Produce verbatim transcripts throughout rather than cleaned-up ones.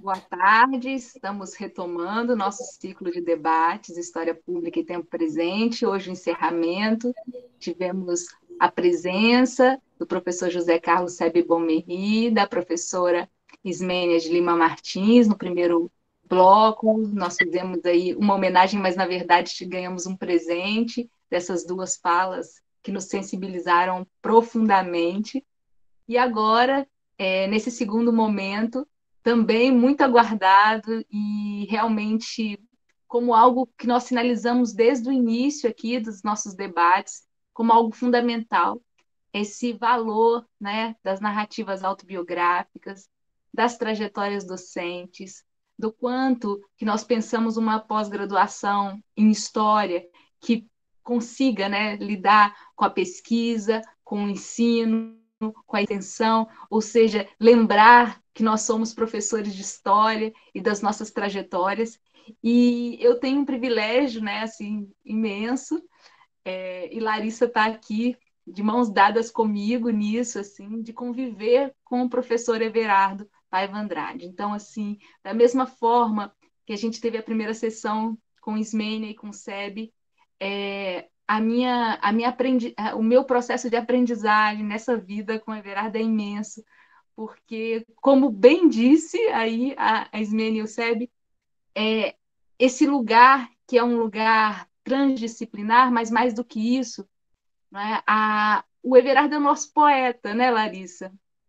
Boa tarde, estamos retomando nosso ciclo de debates, História Pública e Tempo Presente. Hoje, o encerramento, tivemos a presença do professor José Carlos Sebe Bommerri, da professora Ismênia de Lima Martins, no primeiro bloco. Nós fizemos aí uma homenagem, mas, na verdade, ganhamos um presente dessas duas falas que nos sensibilizaram profundamente. E agora, é, nesse segundo momento, também muito aguardado e realmente como algo que nós sinalizamos desde o início aqui dos nossos debates, como algo fundamental, esse valor, né, das narrativas autobiográficas, das trajetórias docentes, do quanto que nós pensamos uma pós-graduação em história que consiga, né, lidar com a pesquisa, com o ensino, com a intenção, ou seja, lembrar que nós somos professores de história e das nossas trajetórias. E eu tenho um privilégio, né, assim, imenso, é, e Larissa está aqui de mãos dadas comigo nisso, assim, de conviver com o professor Everardo Paiva Andrade. Então, assim, da mesma forma que a gente teve a primeira sessão com Ismênia e com Sebe, é, a minha, a minha aprendi, o meu processo de aprendizagem nessa vida com Everardo é imenso, porque, como bem disse aí a, a Ismênia e o Sebe, é, esse lugar que é um lugar transdisciplinar, mas mais do que isso, né, a, o Everardo é o nosso poeta, né, Larissa?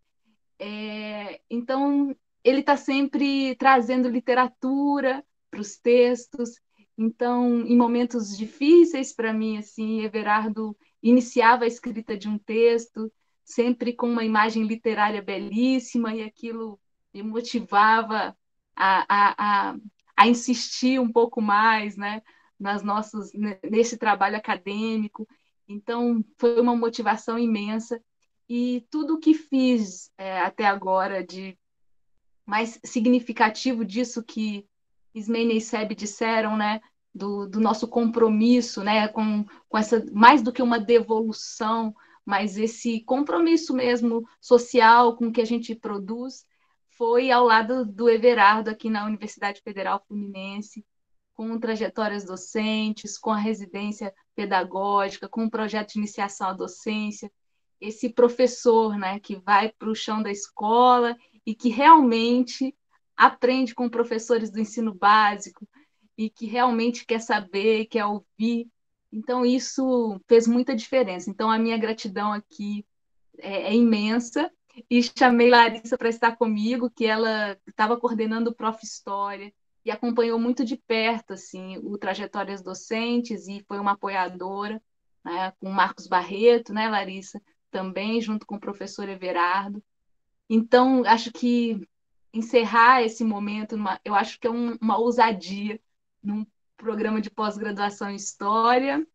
É, então, ele está sempre trazendo literatura para os textos. Então, em momentos difíceis para mim, assim, Everardo iniciava a escrita de um texto, sempre com uma imagem literária belíssima, e aquilo me motivava a, a, a, a insistir um pouco mais, né, nas nossas, nesse trabalho acadêmico. Então, foi uma motivação imensa. E tudo o que fiz é, até agora de mais significativo disso que Ismênia e Sebe disseram, né, do, do nosso compromisso, né, com, com essa, mais do que uma devolução, mas esse compromisso mesmo social com o que a gente produz, foi ao lado do Everardo aqui na Universidade Federal Fluminense, com trajetórias docentes, com a residência pedagógica, com o projeto de iniciação à docência, esse professor, né, que vai para o chão da escola e que realmente aprende com professores do ensino básico e que realmente quer saber, quer ouvir. Então, isso fez muita diferença. Então, a minha gratidão aqui é, é imensa. E chamei Larissa para estar comigo, que ela estava coordenando o Prof. História e acompanhou muito de perto assim, o Trajetórias Docentes e foi uma apoiadora, né, com o Marcos Barreto, né, Larissa, também junto com o professor Everardo. Então, acho que encerrar esse momento, numa, eu acho que é um, uma ousadia num programa de pós-graduação em História,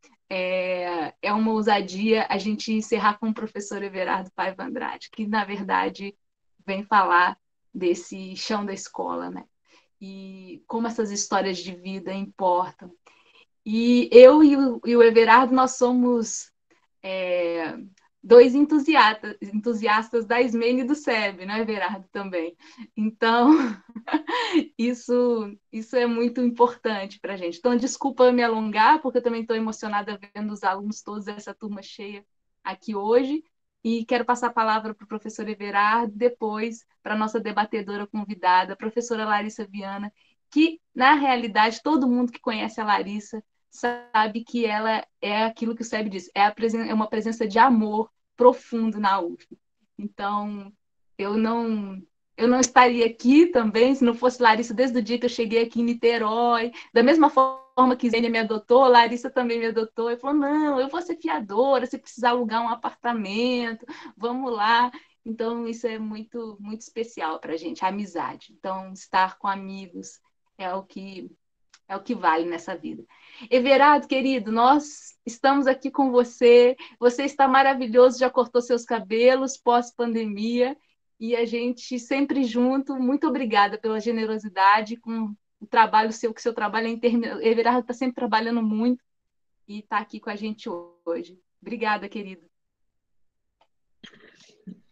é, é uma ousadia a gente encerrar com o professor Everardo Paiva Andrade, que, na verdade, vem falar desse chão da escola, né? E como essas histórias de vida importam. E eu e o, e o Everardo, nós somos é, dois entusiastas, entusiastas da Ismênia e do Sebe, né, Everardo, também. Então, isso, isso é muito importante para a gente. Então, desculpa eu me alongar, porque eu também estou emocionada vendo os alunos todos, essa turma cheia aqui hoje, e quero passar a palavra para o professor Everardo, depois para a nossa debatedora convidada, a professora Larissa Viana, que, na realidade, todo mundo que conhece a Larissa sabe que ela é aquilo que o Sebe diz, é, presen- é uma presença de amor profundo na U F. Então, eu não, eu não estaria aqui também se não fosse Larissa desde o dia que eu cheguei aqui em Niterói. Da mesma forma que Zênia me adotou, Larissa também me adotou. E falou, não, eu vou ser fiadora, se precisar alugar um apartamento, vamos lá. Então, isso é muito, muito especial para a gente, a amizade. Então, estar com amigos é o que é o que vale nessa vida. Everardo, querido, nós estamos aqui com você. Você está maravilhoso, já cortou seus cabelos pós-pandemia e a gente sempre junto. Muito obrigada pela generosidade com o trabalho seu, que seu trabalho é interno. Everardo está sempre trabalhando muito e está aqui com a gente hoje. Obrigada, querido.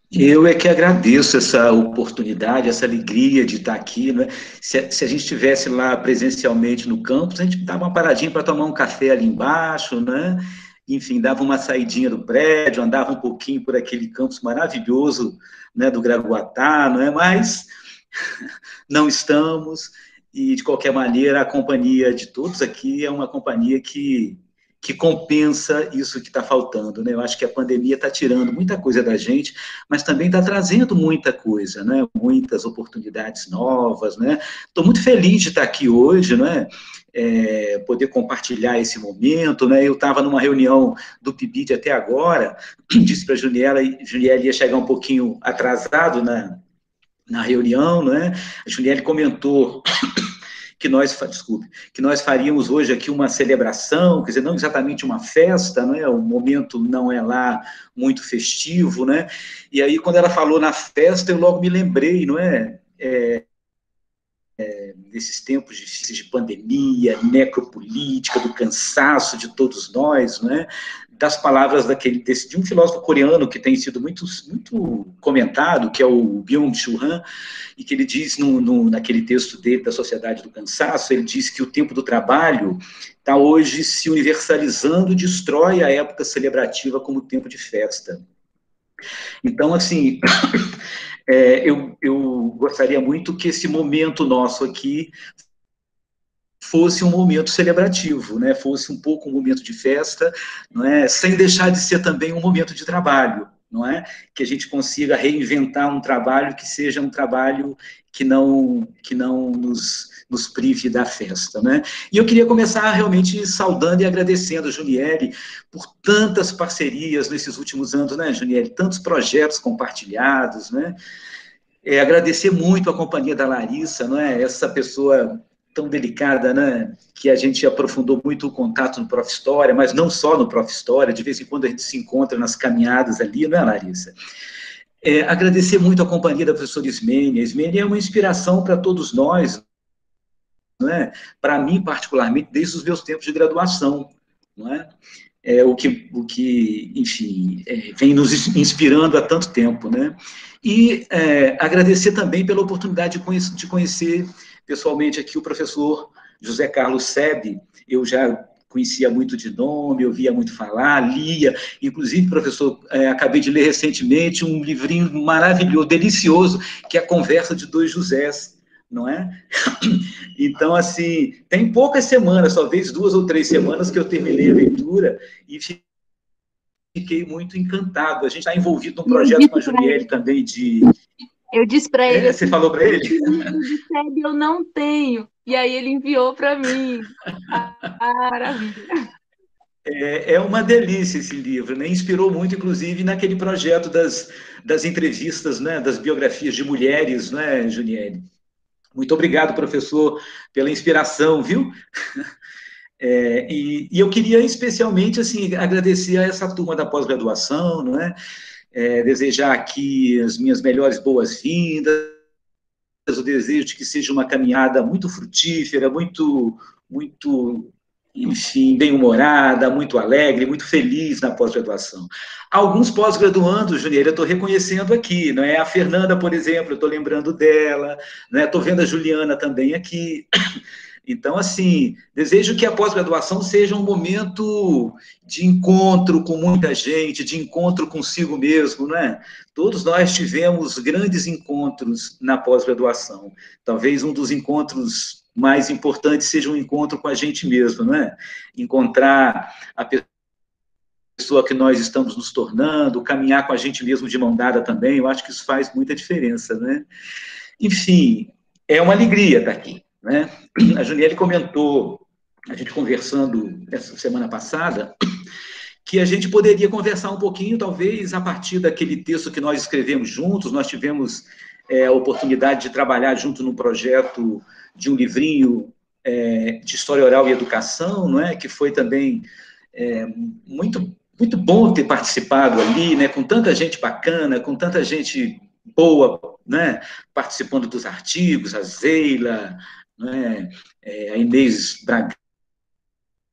Eu é que agradeço essa oportunidade, essa alegria de estar aqui, né? Se, a- se a gente estivesse lá presencialmente no campus, a gente dava uma paradinha para tomar um café ali embaixo, né? Enfim, dava uma saidinha do prédio, andava um pouquinho por aquele campus maravilhoso, né, do Gragoatá, não é? Mas não estamos, e de qualquer maneira, a companhia de todos aqui é uma companhia que, que compensa isso que está faltando, né? Eu acho que a pandemia está tirando muita coisa da gente, mas também está trazendo muita coisa, né? Muitas oportunidades novas, né? Estou muito feliz de estar aqui hoje, né? É, poder compartilhar esse momento, né? Eu estava numa reunião do P I B I D até agora, disse para a Juniela, Juniela ia chegar um pouquinho atrasado, né? Na reunião, né? A Juliette comentou que nós, desculpe, que nós faríamos hoje aqui uma celebração, quer dizer, não exatamente uma festa, né? O momento não é lá muito festivo, né? E aí, quando ela falou na festa, eu logo me lembrei, não é? É nesses tempos difíceis de pandemia, necropolítica, do cansaço de todos nós, né? Das palavras daquele, desse, de um filósofo coreano que tem sido muito, muito comentado, que é o Byung-Chul Han, e que ele diz no, no, naquele texto dele, da Sociedade do Cansaço, ele diz que o tempo do trabalho está hoje se universalizando e destrói a época celebrativa como tempo de festa. Então, assim, é, eu, eu gostaria muito que esse momento nosso aqui fosse um momento celebrativo, né? Fosse um pouco um momento de festa, não é? Sem deixar de ser também um momento de trabalho, não é? Que a gente consiga reinventar um trabalho que seja um trabalho que não que não nos, nos prive da festa, né? E eu queria começar realmente saudando e agradecendo a Juniele por tantas parcerias nesses últimos anos, né, Juniele? Tantos projetos compartilhados, né? É, agradecer muito a companhia da Larissa, não é? Essa pessoa tão delicada, né? Que a gente aprofundou muito o contato no Prof. História, mas não só no Prof. História, de vez em quando a gente se encontra nas caminhadas ali, não é, Larissa? É, agradecer muito a companhia da professora Ismênia. A Ismênia é uma inspiração para todos nós, não é? Para mim, particularmente, desde os meus tempos de graduação, não é? É, o, que, o que, enfim, é, vem nos inspirando há tanto tempo, né? E é, agradecer também pela oportunidade de conhecer, de conhecer pessoalmente aqui o professor José Carlos Sebe. Eu já conhecia muito de nome, eu via muito falar, lia, inclusive, professor, é, acabei de ler recentemente um livrinho maravilhoso, delicioso, que é a Conversa de Dois Josés, não é? Então, assim, tem poucas semanas, talvez duas ou três semanas que eu terminei a leitura e fiquei muito encantado. A gente está envolvido num E eu projeto com a disse para Juniele ele, também de... eu disse para ele É, você assim, falou para ele? esse livro de Sebe eu não tenho. E aí ele enviou para mim. Ah, maravilha. É, é uma delícia esse livro, né? Inspirou muito, inclusive, naquele projeto das, das entrevistas, né? Das biografias de mulheres, né, Juniele? Muito obrigado, professor, pela inspiração, viu? É, e, e eu queria especialmente assim agradecer a essa turma da pós-graduação, não é? É, desejar aqui as minhas melhores boas-vindas, o desejo de que seja uma caminhada muito frutífera, muito, muito, enfim, bem-humorada, muito alegre, muito feliz na pós-graduação. Alguns pós-graduandos, Juliana, eu estou reconhecendo aqui, não é? A Fernanda, por exemplo, eu estou lembrando dela, né? Estou vendo a Juliana também aqui. Então, assim, desejo que a pós-graduação seja um momento de encontro com muita gente, de encontro consigo mesmo, não é? Todos nós tivemos grandes encontros na pós-graduação. Talvez um dos encontros mais importantes seja um encontro com a gente mesmo, não é? Encontrar a pessoa que nós estamos nos tornando, caminhar com a gente mesmo de mão dada também, eu acho que isso faz muita diferença, né? Enfim, é uma alegria estar aqui, né? A Juniele comentou, a gente conversando essa semana passada, que a gente poderia conversar um pouquinho, talvez, a partir daquele texto que nós escrevemos juntos. Nós tivemos é, a oportunidade de trabalhar junto num projeto de um livrinho é, de história oral e educação, não é? Que foi também é, muito, muito bom ter participado ali, né? Com tanta gente bacana, com tanta gente boa, né? Participando dos artigos, a Zeila, né? É, a Inês Braga,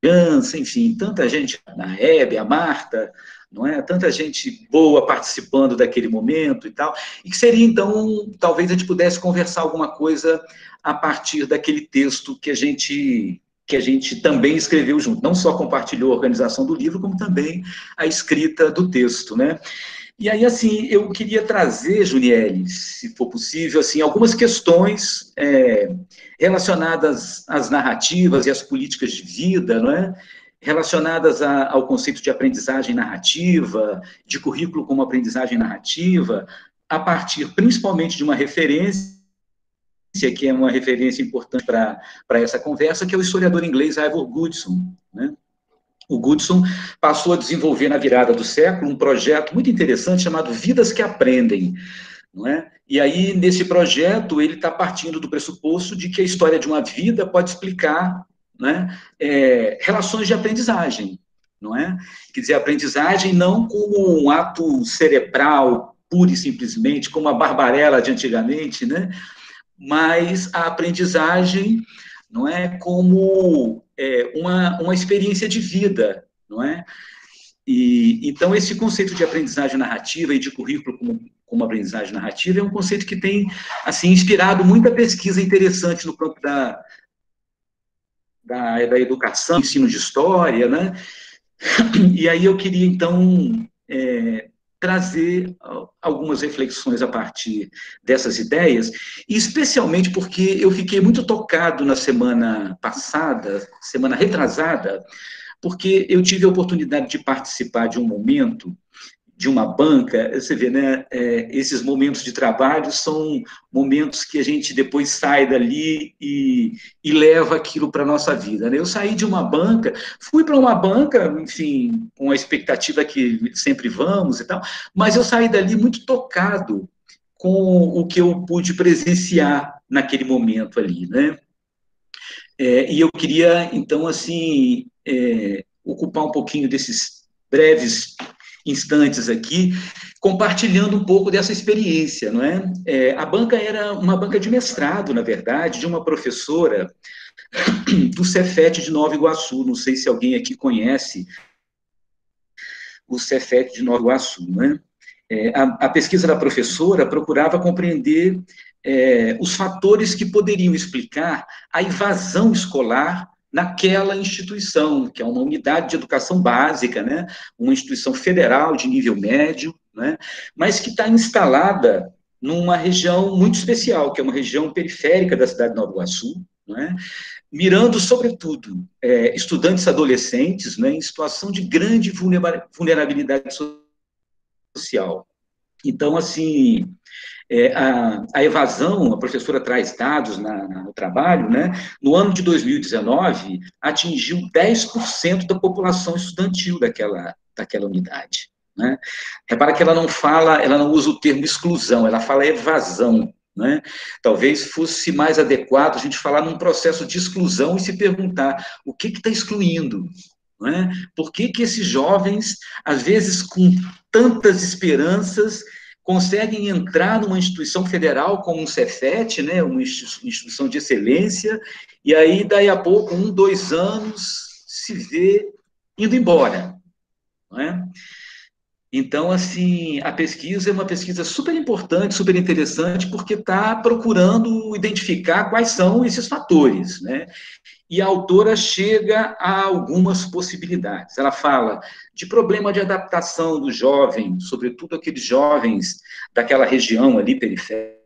enfim, tanta gente, a Hebe, a Marta, não é? Tanta gente boa participando daquele momento e tal, e que seria, então, talvez a gente pudesse conversar alguma coisa a partir daquele texto que a gente, que a gente também escreveu junto, não só compartilhou a organização do livro, como também a escrita do texto, né? E aí, assim, eu queria trazer, Juniele, se for possível, assim, algumas questões é, relacionadas às narrativas e às políticas de vida, não é? Relacionadas a, ao conceito de aprendizagem narrativa, de currículo como aprendizagem narrativa, a partir principalmente de uma referência, que é uma referência importante para essa conversa, que é o historiador inglês Ivor Goodson, né? O Goodson passou a desenvolver na virada do século um projeto muito interessante chamado Vidas que Aprendem, não é? E aí, nesse projeto, ele está partindo do pressuposto de que a história de uma vida pode explicar, né, é, relações de aprendizagem, não é? Quer dizer, aprendizagem não como um ato cerebral, pura e simplesmente, como a Barbarella de antigamente, né? Mas a aprendizagem, não é, como é, uma, uma experiência de vida, não é? E, então, esse conceito de aprendizagem narrativa e de currículo como, como aprendizagem narrativa é um conceito que tem, assim, inspirado muita pesquisa interessante no campo da, da, da educação, ensino de história, né? E aí eu queria, então, é, trazer algumas reflexões a partir dessas ideias, e especialmente porque eu fiquei muito tocado na semana passada, semana retrasada, porque eu tive a oportunidade de participar de um momento, de uma banca, você vê, né, é, esses momentos de trabalho são momentos que a gente depois sai dali e, e leva aquilo para a nossa vida, né? Eu saí de uma banca, fui para uma banca, enfim, com a expectativa que sempre vamos e tal, mas eu saí dali muito tocado com o que eu pude presenciar naquele momento ali, né? É, e eu queria, então, assim, é, ocupar um pouquinho desses breves instantes aqui, compartilhando um pouco dessa experiência, não é? É, a banca era uma banca de mestrado, na verdade, de uma professora do Cefet de Nova Iguaçu, não sei se alguém aqui conhece o Cefet de Nova Iguaçu, não é? É, a, a pesquisa da professora procurava compreender é, os fatores que poderiam explicar a evasão escolar naquela instituição, que é uma unidade de educação básica, né, uma instituição federal de nível médio, né, mas que está instalada numa região muito especial, que é uma região periférica da cidade de Nova Iguaçu, né, mirando, sobretudo, é, estudantes adolescentes, né, em situação de grande vulnerabilidade social. Então, assim, é, a, a evasão, a professora traz dados na, na, no trabalho, né? No ano de dois mil e dezenove, atingiu dez por cento da população estudantil daquela, daquela unidade, né? Repara que ela não fala, ela não usa o termo exclusão, ela fala evasão, né? Talvez fosse mais adequado a gente falar num processo de exclusão e se perguntar o que está excluindo, não é? Por que que esses jovens, às vezes com tantas esperanças, conseguem entrar numa instituição federal como um Cefet, né, uma instituição de excelência, e aí, daí a pouco, um, dois anos, se vê indo embora, não é? Então, assim, a pesquisa é uma pesquisa super importante, super interessante, porque está procurando identificar quais são esses fatores, né? E a autora chega a algumas possibilidades. Ela fala de problema de adaptação do jovem, sobretudo aqueles jovens daquela região ali periférica,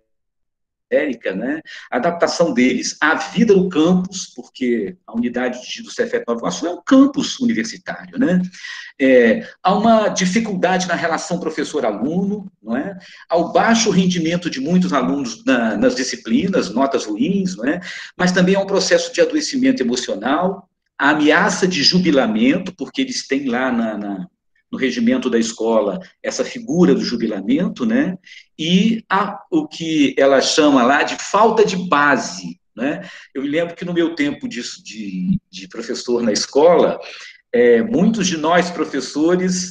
né? A adaptação deles à vida no campus, porque a unidade do Cefet Nova Iguaçu é um campus universitário, né? É, há uma dificuldade na relação professor-aluno, não é? Ao baixo rendimento de muitos alunos na, nas disciplinas, notas ruins, não é? Mas também há um processo de adoecimento emocional, a ameaça de jubilamento, porque eles têm lá na, na, no regimento da escola essa figura do jubilamento, né? E a, o que ela chama lá de falta de base, né? Eu me lembro que no meu tempo de, de, de professor na escola, É, muitos de nós, professores,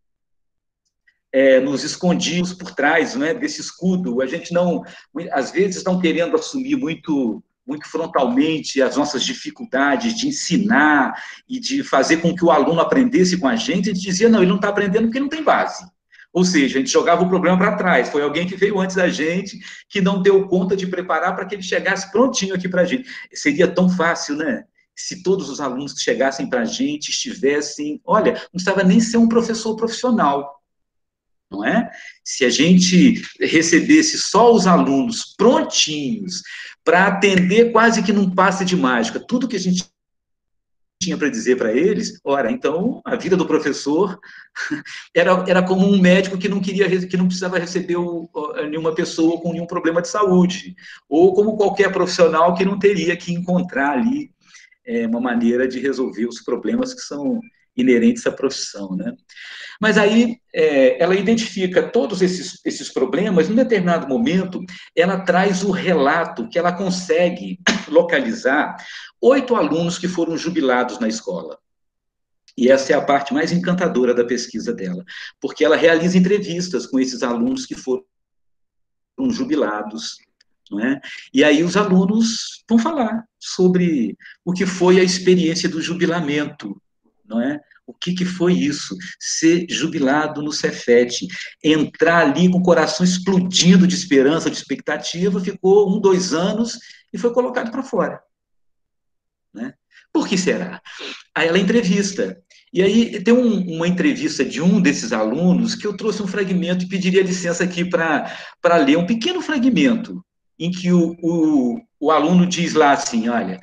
é, nos escondíamos por trás, né, desse escudo. A gente não, às vezes, não querendo assumir muito muito frontalmente as nossas dificuldades de ensinar e de fazer com que o aluno aprendesse com a gente, a gente dizia, não, ele não está aprendendo porque não tem base. Ou seja, a gente jogava o problema para trás. Foi alguém que veio antes da gente, que não deu conta de preparar para que ele chegasse prontinho aqui para a gente. Seria tão fácil, né? Se todos os alunos que chegassem para a gente estivessem... Olha, não precisava nem ser um professor profissional, não é? Se a gente recebesse só os alunos prontinhos para atender quase que num passe de mágica, tudo que a gente tinha para dizer para eles, ora, então a vida do professor era, era como um médico que não queria, que não precisava receber o, nenhuma pessoa com nenhum problema de saúde, ou como qualquer profissional que não teria que encontrar ali é, uma maneira de resolver os problemas que são inerentes à profissão, né? Mas aí é, ela identifica todos esses, esses problemas, em um determinado momento, ela traz o relato que ela consegue localizar oito alunos que foram jubilados na escola. E essa é a parte mais encantadora da pesquisa dela, porque ela realiza entrevistas com esses alunos que foram jubilados, não é? E aí os alunos vão falar sobre o que foi a experiência do jubilamento, não é? O que, que foi isso? Ser jubilado no Cefet, entrar ali com o coração explodindo de esperança, de expectativa, ficou um, dois anos e foi colocado para fora. Né? Por que será? Aí ela entrevista. E aí tem um, uma entrevista de um desses alunos que eu trouxe um fragmento e pediria licença aqui para ler um pequeno fragmento, em que o, o, o aluno diz lá assim, olha...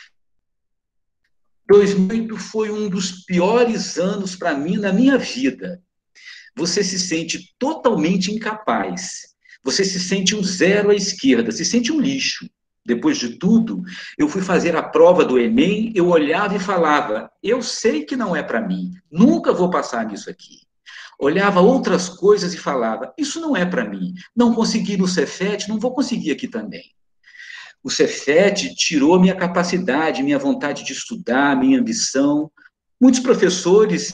dois mil e oito foi um dos piores anos para mim na minha vida. Você se sente totalmente incapaz. Você se sente um zero à esquerda, se sente um lixo. Depois de tudo, eu fui fazer a prova do Enem, eu olhava e falava, eu sei que não é para mim, nunca vou passar nisso aqui. Olhava outras coisas e falava, isso não é para mim, não consegui no Cefet, não vou conseguir aqui também. O Cefet tirou minha capacidade, minha vontade de estudar, minha ambição. Muitos professores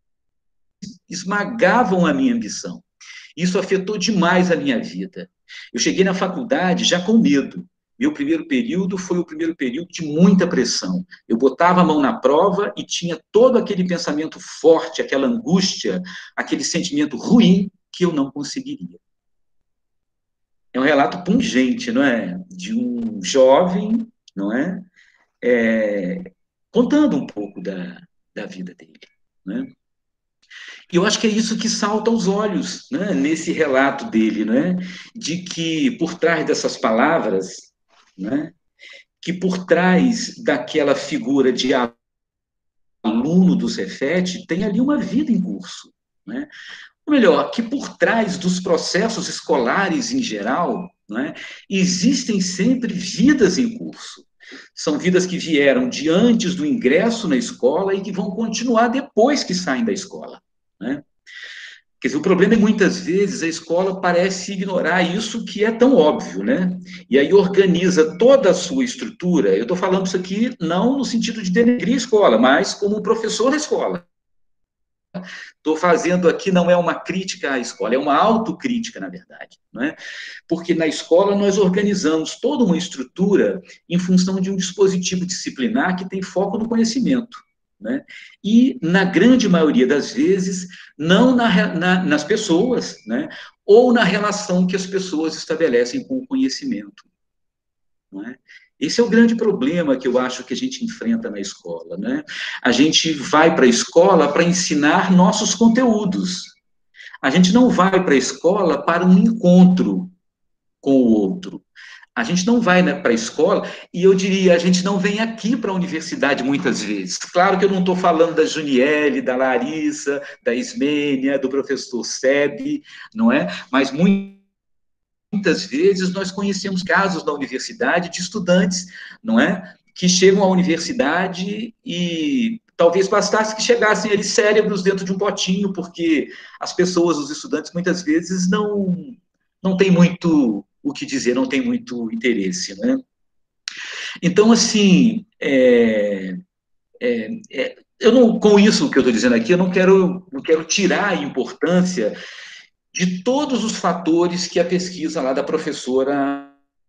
esmagavam a minha ambição. Isso afetou demais a minha vida. Eu cheguei na faculdade já com medo. Meu primeiro período foi o primeiro período de muita pressão. Eu botava a mão na prova e tinha todo aquele pensamento forte, aquela angústia, aquele sentimento ruim que eu não conseguiria. É um relato pungente, não é? De um jovem, não é? é contando um pouco da, da vida dele, né? E eu acho que é isso que salta aos olhos, né? Nesse relato dele, né? De que por trás dessas palavras, né? Que por trás daquela figura de aluno do Cefet tem ali uma vida em curso, né? Ou melhor, que por trás dos processos escolares em geral, né, existem sempre vidas em curso. São vidas que vieram de antes do ingresso na escola e que vão continuar depois que saem da escola. Né? Quer dizer, o problema é muitas vezes a escola parece ignorar isso que é tão óbvio, né? E aí organiza toda a sua estrutura. Eu estou falando isso aqui não no sentido de denegrir a escola, mas como professor da escola. Estou fazendo aqui, não é uma crítica à escola, é uma autocrítica, na verdade. Não é? Porque na escola nós organizamos toda uma estrutura em função de um dispositivo disciplinar que tem foco no conhecimento. Né? E, na grande maioria das vezes, não na, na, nas pessoas, né? Ou na relação que as pessoas estabelecem com o conhecimento. Não é? Esse é o grande problema que eu acho que a gente enfrenta na escola, né? A gente vai para a escola para ensinar nossos conteúdos. A gente não vai para a escola para um encontro com o outro. A gente não vai, né, para a escola, e eu diria, a gente não vem aqui para a universidade muitas vezes. Claro que eu não estou falando da Juniele, da Larissa, da Ismênia, do professor Sebe, não é? Mas muito Muitas vezes nós conhecemos casos na universidade de estudantes, não é? Que chegam à universidade e talvez bastasse que chegassem ali cérebros dentro de um potinho, porque as pessoas, os estudantes, muitas vezes não, não têm muito o que dizer, não têm muito interesse, né? Então, assim, é, é, é, eu não, com isso que eu estou dizendo aqui, eu não quero, não quero tirar a importância de todos os fatores que a pesquisa lá da professora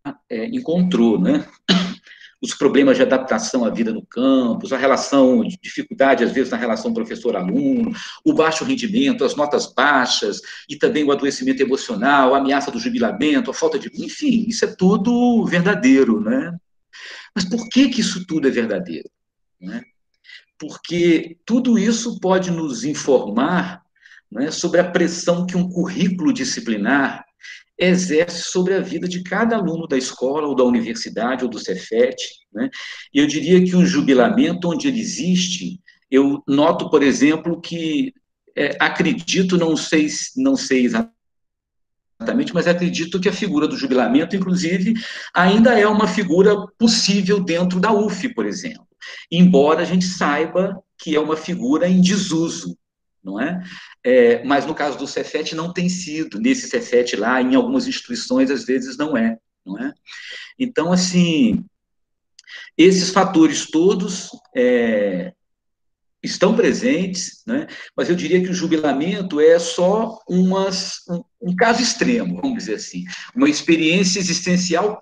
é, encontrou, né? Os problemas de adaptação à vida no campus, a relação, de dificuldade, às vezes, na relação professor-aluno, o baixo rendimento, as notas baixas, e também o adoecimento emocional, a ameaça do jubilamento, a falta de... Enfim, isso é tudo verdadeiro, né? Mas por que que isso tudo é verdadeiro? Né? Porque tudo isso pode nos informar, né, sobre a pressão que um currículo disciplinar exerce sobre a vida de cada aluno da escola, ou da universidade, ou do Cefet, né? E eu diria que um jubilamento, onde ele existe, eu noto, por exemplo, que é, acredito, não sei, não sei exatamente, mas acredito que a figura do jubilamento, inclusive, ainda é uma figura possível dentro da U F, por exemplo, embora a gente saiba que é uma figura em desuso, não é? É, mas no caso do Cefet não tem sido, nesse Cefet lá, em algumas instituições, às vezes não é, não é? Então, assim, esses fatores todos é, estão presentes, né? Mas eu diria que o jubilamento é só umas, um, um caso extremo, vamos dizer assim, uma experiência existencial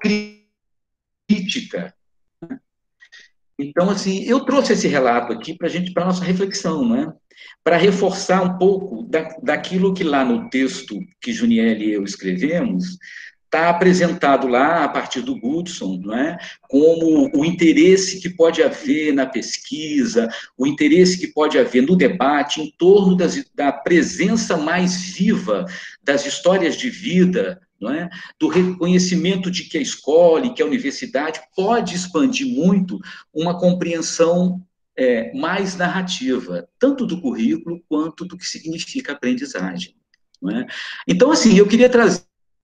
crítica. Então, assim, eu trouxe esse relato aqui para a gente, para a nossa reflexão, né? Para reforçar um pouco da, daquilo que lá no texto que Juniel e eu escrevemos, está apresentado lá, a partir do Goodson, não é? Como o interesse que pode haver na pesquisa, o interesse que pode haver no debate em torno das, da presença mais viva das histórias de vida, não é? Do reconhecimento de que a escola e que a universidade pode expandir muito uma compreensão é, mais narrativa, tanto do currículo quanto do que significa aprendizagem. Não é? Então, assim, eu queria trazer,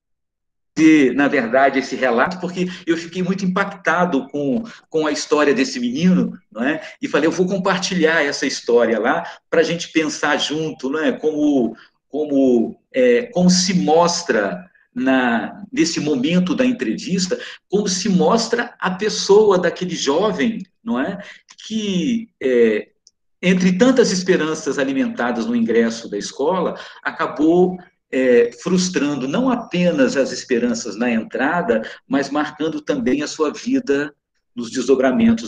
na verdade, esse relato, porque eu fiquei muito impactado com, com a história desse menino, não é? E falei, eu vou compartilhar essa história lá para a gente pensar junto, não é? Como, como, é, como se mostra na, nesse momento da entrevista, como se mostra a pessoa daquele jovem, não é? Que, é, entre tantas esperanças alimentadas no ingresso da escola, acabou é, frustrando não apenas as esperanças na entrada, mas marcando também a sua vida nos desdobramentos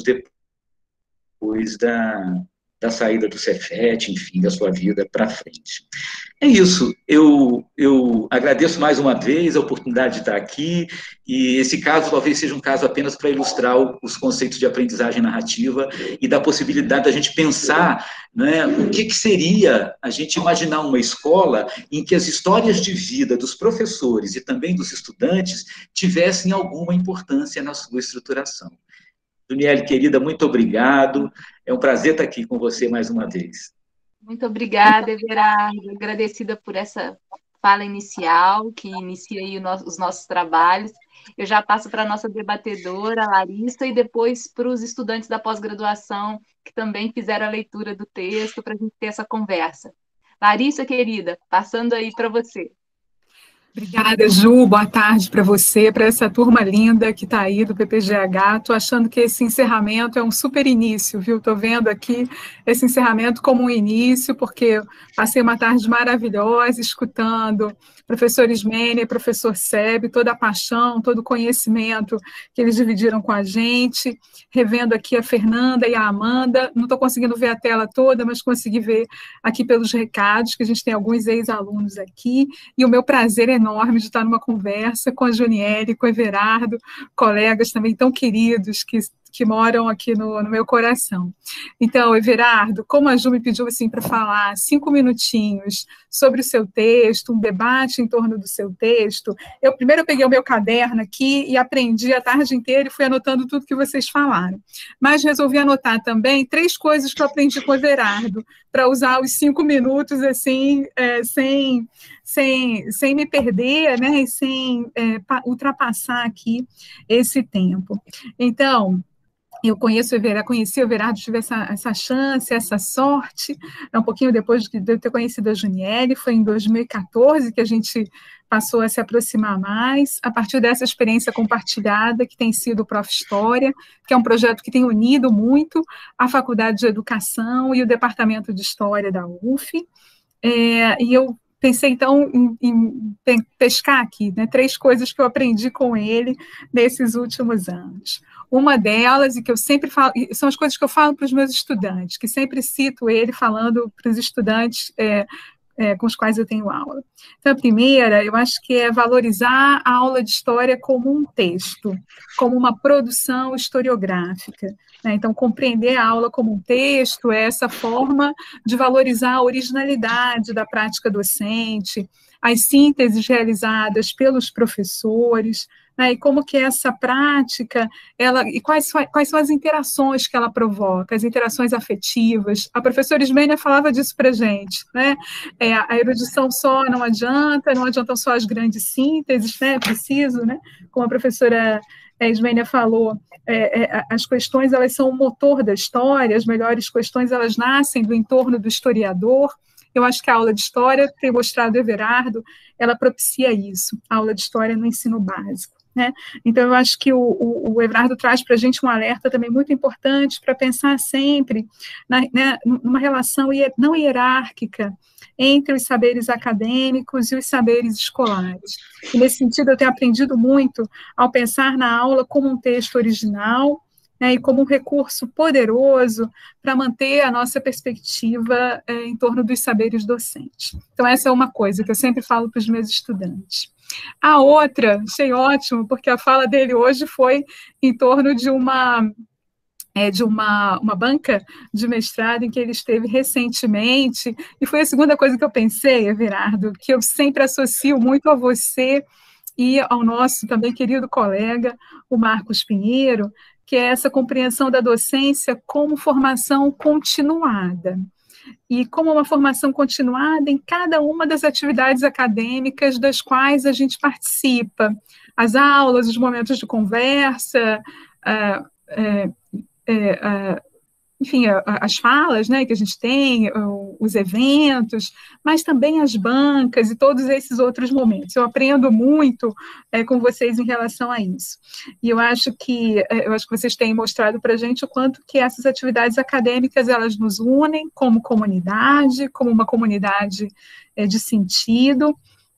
depois da, da saída do Cefet, enfim, da sua vida para frente. É isso, eu, eu agradeço mais uma vez a oportunidade de estar aqui, e esse caso talvez seja um caso apenas para ilustrar os conceitos de aprendizagem narrativa e da possibilidade da gente pensar, né, o que, que seria a gente imaginar uma escola em que as histórias de vida dos professores e também dos estudantes tivessem alguma importância na sua estruturação. Juniel, querida, muito obrigado, é um prazer estar aqui com você mais uma vez. Muito obrigada, Everardo, agradecida por essa fala inicial, que inicia aí os nossos trabalhos. Eu já passo para a nossa debatedora, Larissa, e depois para os estudantes da pós-graduação, que também fizeram a leitura do texto, para a gente ter essa conversa. Larissa, querida, passando aí para você. Obrigada, Ju. Boa tarde para você, para essa turma linda que está aí do P P G H. Estou achando que esse encerramento é um super início, viu? Estou vendo aqui esse encerramento como um início, porque passei uma tarde maravilhosa escutando professor Ismênia, professor Seb, toda a paixão, todo o conhecimento que eles dividiram com a gente, revendo aqui a Fernanda e a Amanda. Não estou conseguindo ver a tela toda, mas consegui ver aqui pelos recados, que a gente tem alguns ex-alunos aqui, e o meu prazer é enorme de estar numa conversa com a Juniel, com o Everardo, colegas também tão queridos que, que moram aqui no, no meu coração. Então, Everardo, como a Ju me pediu assim, para falar cinco minutinhos sobre o seu texto, um debate em torno do seu texto, eu primeiro eu peguei o meu caderno aqui e aprendi a tarde inteira e fui anotando tudo que vocês falaram. Mas resolvi anotar também três coisas que eu aprendi com o Everardo, para usar os cinco minutos assim, é, sem, sem, sem me perder, né, e sem é, ultrapassar aqui esse tempo. Então, eu conheço o Everardo, conheci o Everardo, tive essa, essa chance, essa sorte, é um pouquinho depois de eu ter conhecido a Juniel, foi em dois mil e quatorze que a gente passou a se aproximar mais, a partir dessa experiência compartilhada, que tem sido o Prof História, que é um projeto que tem unido muito a Faculdade de Educação e o Departamento de História da U F, é, e eu pensei, então, em, em pescar aqui, né, três coisas que eu aprendi com ele nesses últimos anos. Uma delas, e que eu sempre falo, são as coisas que eu falo para os meus estudantes, que sempre cito ele falando para os estudantes é, é, com os quais eu tenho aula. Então, a primeira, eu acho que é valorizar a aula de história como um texto, como uma produção historiográfica. Né? Então, compreender a aula como um texto é essa forma de valorizar a originalidade da prática docente, as sínteses realizadas pelos professores, né, e como que essa prática, ela, e quais, quais são as interações que ela provoca, as interações afetivas. A professora Ismênia falava disso para a gente, né? É, a erudição só não adianta, não adiantam só as grandes sínteses, né? É preciso, né? Como a professora Ismênia falou, é, é, as questões, elas são o motor da história, as melhores questões, elas nascem do entorno do historiador. Eu acho que a aula de história, tem mostrado o Everardo, ela propicia isso, a aula de história no ensino básico. Né? Então, eu acho que o, o, o Everardo traz para a gente um alerta também muito importante para pensar sempre na, né, numa relação não hierárquica entre os saberes acadêmicos e os saberes escolares. E, nesse sentido, eu tenho aprendido muito ao pensar na aula como um texto original, né, e como um recurso poderoso para manter a nossa perspectiva é, em torno dos saberes docentes. Então, essa é uma coisa que eu sempre falo para os meus estudantes. A outra, achei ótimo, porque a fala dele hoje foi em torno de uma, é, de uma, uma banca de mestrado em que ele esteve recentemente, e foi a segunda coisa que eu pensei, Everardo, que eu sempre associo muito a você e ao nosso também querido colega, o Marcos Pinheiro, que é essa compreensão da docência como formação continuada. E como uma formação continuada em cada uma das atividades acadêmicas das quais a gente participa. As aulas, os momentos de conversa, uh, uh, uh, uh, enfim, as falas, né, que a gente tem, os eventos, mas também as bancas e todos esses outros momentos. Eu aprendo muito é, com vocês em relação a isso. E eu acho que, eu acho que vocês têm mostrado para a gente o quanto que essas atividades acadêmicas, elas nos unem como comunidade, como uma comunidade é, de sentido,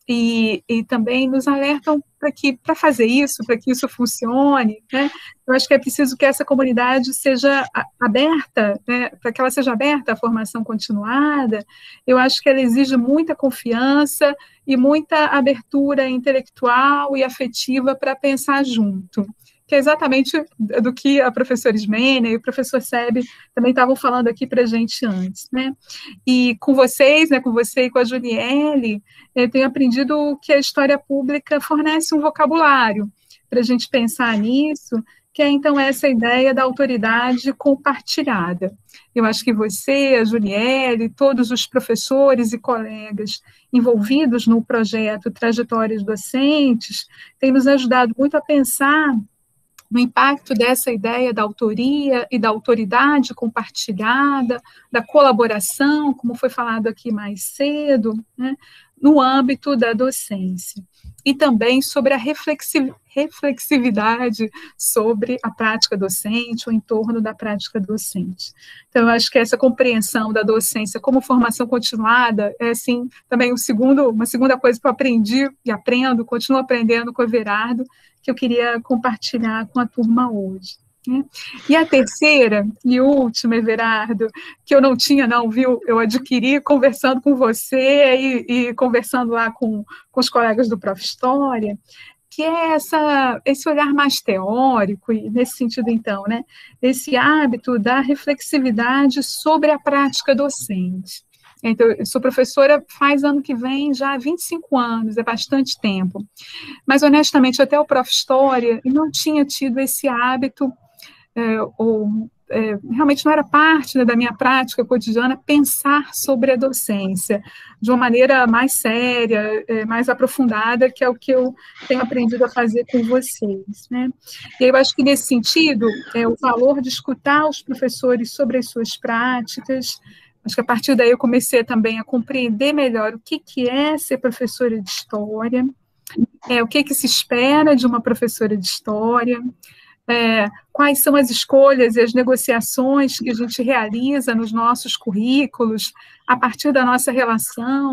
E, e também nos alertam para que, para fazer isso, para que isso funcione, né? Eu acho que é preciso que essa comunidade seja aberta, né? Para que ela seja aberta à formação continuada. Eu acho que ela exige muita confiança e muita abertura intelectual e afetiva para pensar junto, que é exatamente do que a professora Ismênia e o professor Sebe também estavam falando aqui para a gente antes, né? E com vocês, né, com você e com a Juniele, eu tenho aprendido que a história pública fornece um vocabulário para a gente pensar nisso, que é, então, essa ideia da autoridade compartilhada. Eu acho que você, a Juniele, todos os professores e colegas envolvidos no projeto Trajetórias Docentes, têm nos ajudado muito a pensar no impacto dessa ideia da autoria e da autoridade compartilhada, da colaboração, como foi falado aqui mais cedo, né, no âmbito da docência. E também sobre a reflexividade sobre a prática docente, o entorno da prática docente. Então, eu acho que essa compreensão da docência como formação continuada é, assim, também um segundo, uma segunda coisa que eu aprendi e aprendo, continuo aprendendo com o Everardo, que eu queria compartilhar com a turma hoje. Né? E a terceira e última, Everardo, que eu não tinha, não, viu? Eu adquiri conversando com você e, e conversando lá com, com os colegas do Prof. História, que é essa, esse olhar mais teórico, e nesse sentido, então, né, esse hábito da reflexividade sobre a prática docente. Então, eu sou professora faz ano que vem já há vinte e cinco anos, é bastante tempo. Mas, honestamente, até o Prof. História, eu não tinha tido esse hábito, é, ou é, realmente não era parte, né, da minha prática cotidiana pensar sobre a docência de uma maneira mais séria, é, mais aprofundada, que é o que eu tenho aprendido a fazer com vocês. Né? E eu acho que, nesse sentido, é, o valor de escutar os professores sobre as suas práticas. Acho que a partir daí eu comecei também a compreender melhor o que, que é ser professora de história, é, o que, que se espera de uma professora de história, é, quais são as escolhas e as negociações que a gente realiza nos nossos currículos, a partir da nossa relação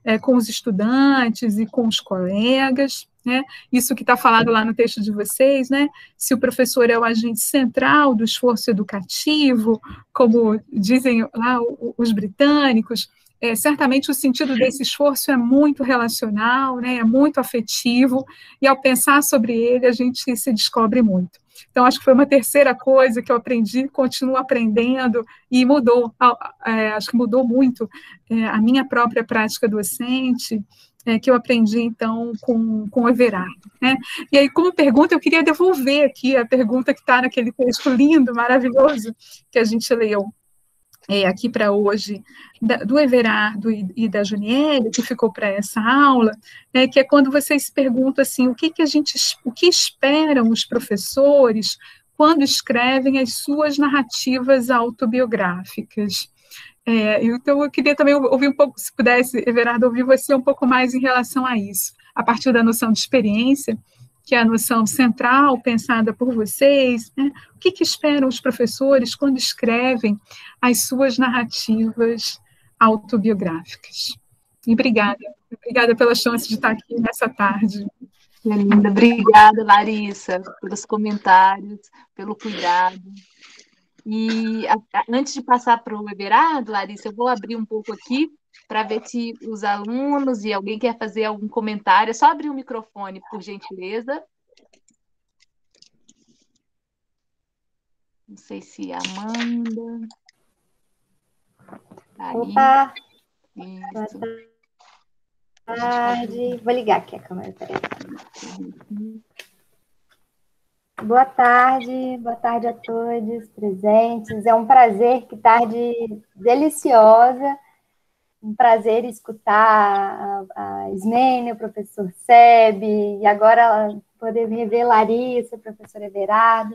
é, com os estudantes e com os colegas, né? Isso que está falado lá no texto de vocês, né? Se o professor é o agente central do esforço educativo, como dizem lá os britânicos, é, certamente o sentido desse esforço é muito relacional, né? É muito afetivo, e ao pensar sobre ele, a gente se descobre muito. Então, acho que foi uma terceira coisa que eu aprendi, continuo aprendendo, e mudou, é, acho que mudou muito é, a minha própria prática docente, é, que eu aprendi, então, com, com o Everardo, né? E aí, como pergunta, eu queria devolver aqui a pergunta que está naquele texto lindo, maravilhoso, que a gente leu é, aqui para hoje, da, do Everardo e, e da Juniele, que ficou para essa aula, né, que é quando vocês perguntam assim, o que, que a gente, o que esperam os professores quando escrevem as suas narrativas autobiográficas. É, então, eu queria também ouvir um pouco, se pudesse, Everardo, ouvir você um pouco mais em relação a isso, a partir da noção de experiência, que é a noção central pensada por vocês, né? O que, que esperam os professores quando escrevem as suas narrativas autobiográficas? E obrigada, obrigada pela chance de estar aqui nessa tarde. Linda, obrigada, Larissa, pelos comentários, pelo cuidado. E a, a, antes de passar para o Everardo, Larissa, eu vou abrir um pouco aqui para ver se os alunos e alguém quer fazer algum comentário. É só abrir o microfone, por gentileza. Não sei se a Amanda... Aí. Opa! Isso. Boa tarde. Vou ligar aqui a câmera, peraí. Boa tarde, boa tarde a todos presentes. É um prazer, que tarde deliciosa. Um prazer escutar a Ismênia, o professor Sebe, e agora poder rever Larissa, o professor Everardo.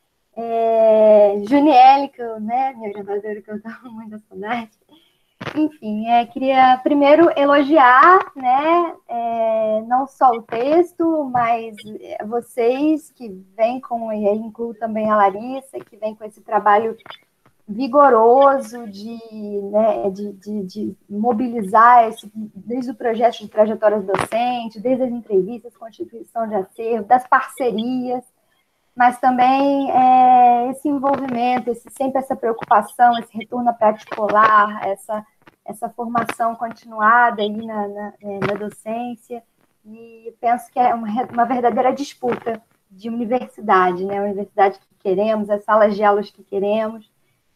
É, Juniele, que eu, né, minha gravadora, que eu estava com muita saudade. Enfim, é, queria primeiro elogiar, né, é, não só o texto, mas vocês que vêm com, e aí incluo também a Larissa, que vem com esse trabalho vigoroso de, né, de, de, de mobilizar esse, desde o projeto de trajetórias docentes, desde as entrevistas, constituição de acervo, das parcerias, mas também é, esse envolvimento, esse, sempre essa preocupação, esse retorno à prática escolar, essa, essa formação continuada aí na, na, na docência, e penso que é uma, uma verdadeira disputa de universidade, né? A universidade que queremos, as salas de aulas que queremos,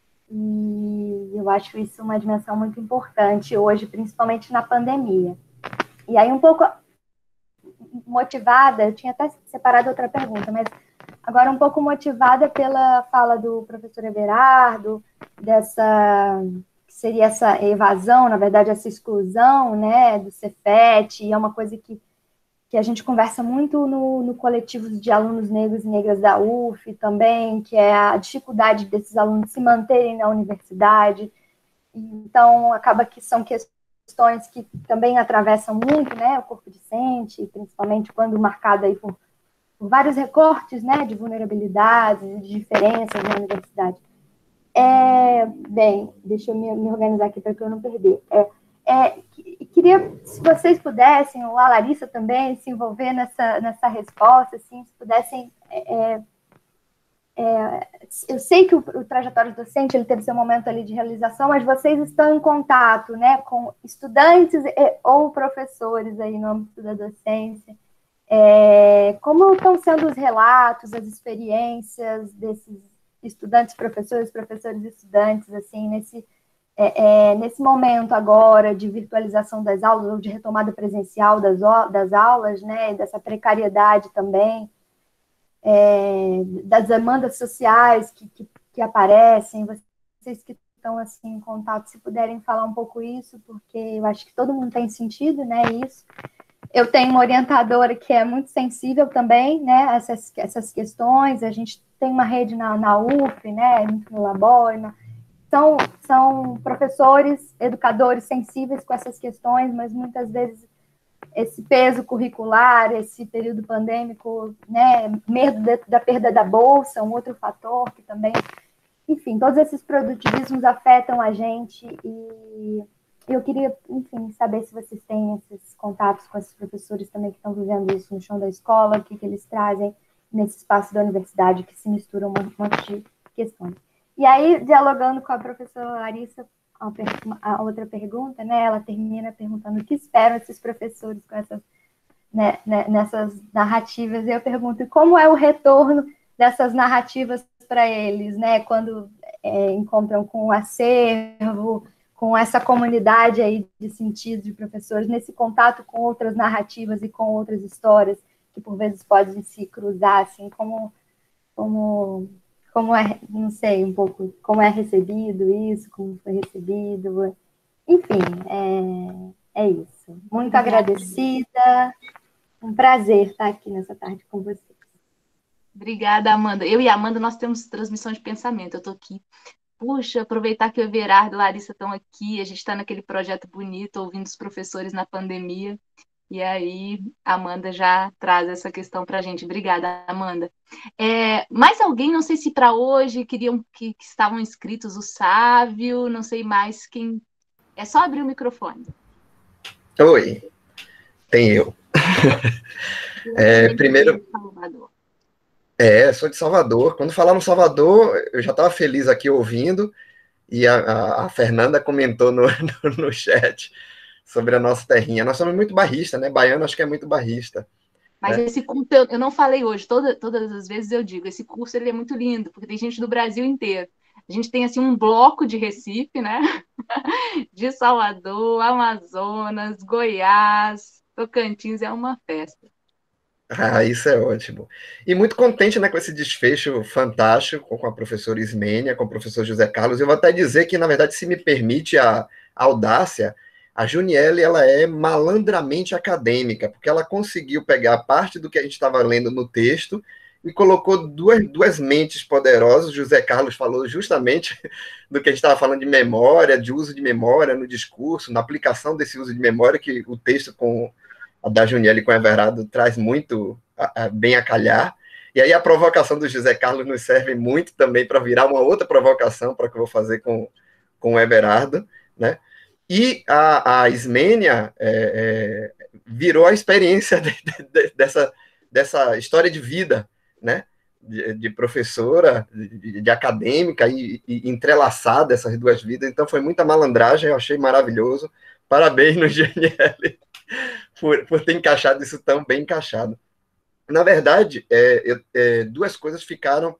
e eu acho isso uma dimensão muito importante hoje, principalmente na pandemia. E aí, um pouco motivada, eu tinha até separado outra pergunta, mas agora um pouco motivada pela fala do professor Everardo, dessa, que seria essa evasão, na verdade, essa exclusão, né, do Cefet, e é uma coisa que, que a gente conversa muito no, no coletivo de alunos negros e negras da U F também, que é a dificuldade desses alunos se manterem na universidade. Então, acaba que são questões que também atravessam muito, né, o corpo docente, principalmente quando marcado aí por por vários recortes, né, de vulnerabilidades e de diferenças na universidade. É, bem, deixa eu me, me organizar aqui para que eu não perder. É, é, queria, se vocês pudessem, ou a Larissa também, se envolver nessa, nessa resposta, assim, se pudessem... É, é, eu sei que o, o trajetório docente ele teve seu momento ali de realização, mas vocês estão em contato, né, com estudantes e, ou professores aí no âmbito da docência. É, como estão sendo os relatos, as experiências desses estudantes, professores, professores e estudantes, assim, nesse, é, é, nesse momento agora de virtualização das aulas, ou de retomada presencial das, das aulas, né, dessa precariedade também, é, das demandas sociais que, que, que aparecem, vocês que estão, assim, em contato, se puderem falar um pouco isso, porque eu acho que todo mundo tem sentido, né, isso. Eu tenho uma orientadora que é muito sensível também, né, a essas, essas questões. A gente tem uma rede na, na U F, né, no Labor. São, são professores, educadores sensíveis com essas questões, mas muitas vezes esse peso curricular, esse período pandêmico, né, medo de, da perda da bolsa, um outro fator que também... Enfim, todos esses produtivismos afetam a gente e... eu queria, enfim, saber se vocês têm esses contatos com esses professores também que estão vivendo isso no chão da escola, o que, que eles trazem nesse espaço da universidade, que se misturam um monte de questões. E aí, dialogando com a professora Larissa, a outra pergunta, né, ela termina perguntando o que esperam esses professores com essas, né, nessas narrativas, e eu pergunto como é o retorno dessas narrativas para eles, né, quando é, encontram com o acervo, com essa comunidade aí de sentido de professores, nesse contato com outras narrativas e com outras histórias, que por vezes podem se cruzar, assim, como, como, como é, não sei, um pouco, como é recebido isso, como foi recebido, enfim, é, é isso. Muito agradecida, um prazer estar aqui nessa tarde com vocês. Obrigada, Amanda. Eu e a Amanda, nós temos transmissão de pensamento, eu estou aqui. Puxa, aproveitar que o Everardo e a Larissa estão aqui, a gente está naquele projeto bonito, ouvindo os professores na pandemia, e aí a Amanda já traz essa questão para a gente. Obrigada, Amanda. É, mais alguém, não sei se para hoje, queriam que, que estavam inscritos o Sávio, não sei mais quem... É só abrir o microfone. Oi, tem eu. É, primeiro... É, sou de Salvador. Quando falaram Salvador, eu já estava feliz aqui ouvindo, e a, a, a Fernanda comentou no, no, no chat sobre a nossa terrinha. Nós somos muito barrista, né? Baiano acho que é muito barrista. Mas né? Esse curso, eu, eu não falei hoje, toda, todas as vezes eu digo, esse curso ele é muito lindo, porque tem gente do Brasil inteiro. A gente tem assim um bloco de Recife, né? De Salvador, Amazonas, Goiás, Tocantins, é uma festa. Ah, isso é ótimo. E muito contente, né, com esse desfecho fantástico com a professora Ismênia, com o professor José Carlos. Eu vou até dizer que, na verdade, se me permite a, a audácia, a Juniele, ela é malandramente acadêmica, porque ela conseguiu pegar parte do que a gente estava lendo no texto e colocou duas, duas mentes poderosas. José Carlos falou justamente do que a gente estava falando de memória, de uso de memória no discurso, na aplicação desse uso de memória, que o texto com... a da Juniele com o Everardo traz muito a, a, bem a calhar, e aí a provocação do José Carlos nos serve muito também para virar uma outra provocação para que eu vou fazer com, com o Everardo, né? E a, a Ismênia é, é, virou a experiência de, de, dessa, dessa história de vida, né? De, de professora, de, de acadêmica, e, e entrelaçada essas duas vidas, então foi muita malandragem, eu achei maravilhoso, parabéns no Juniele. Por, por ter encaixado isso tão bem encaixado. Na verdade, é, eu, é, duas coisas ficaram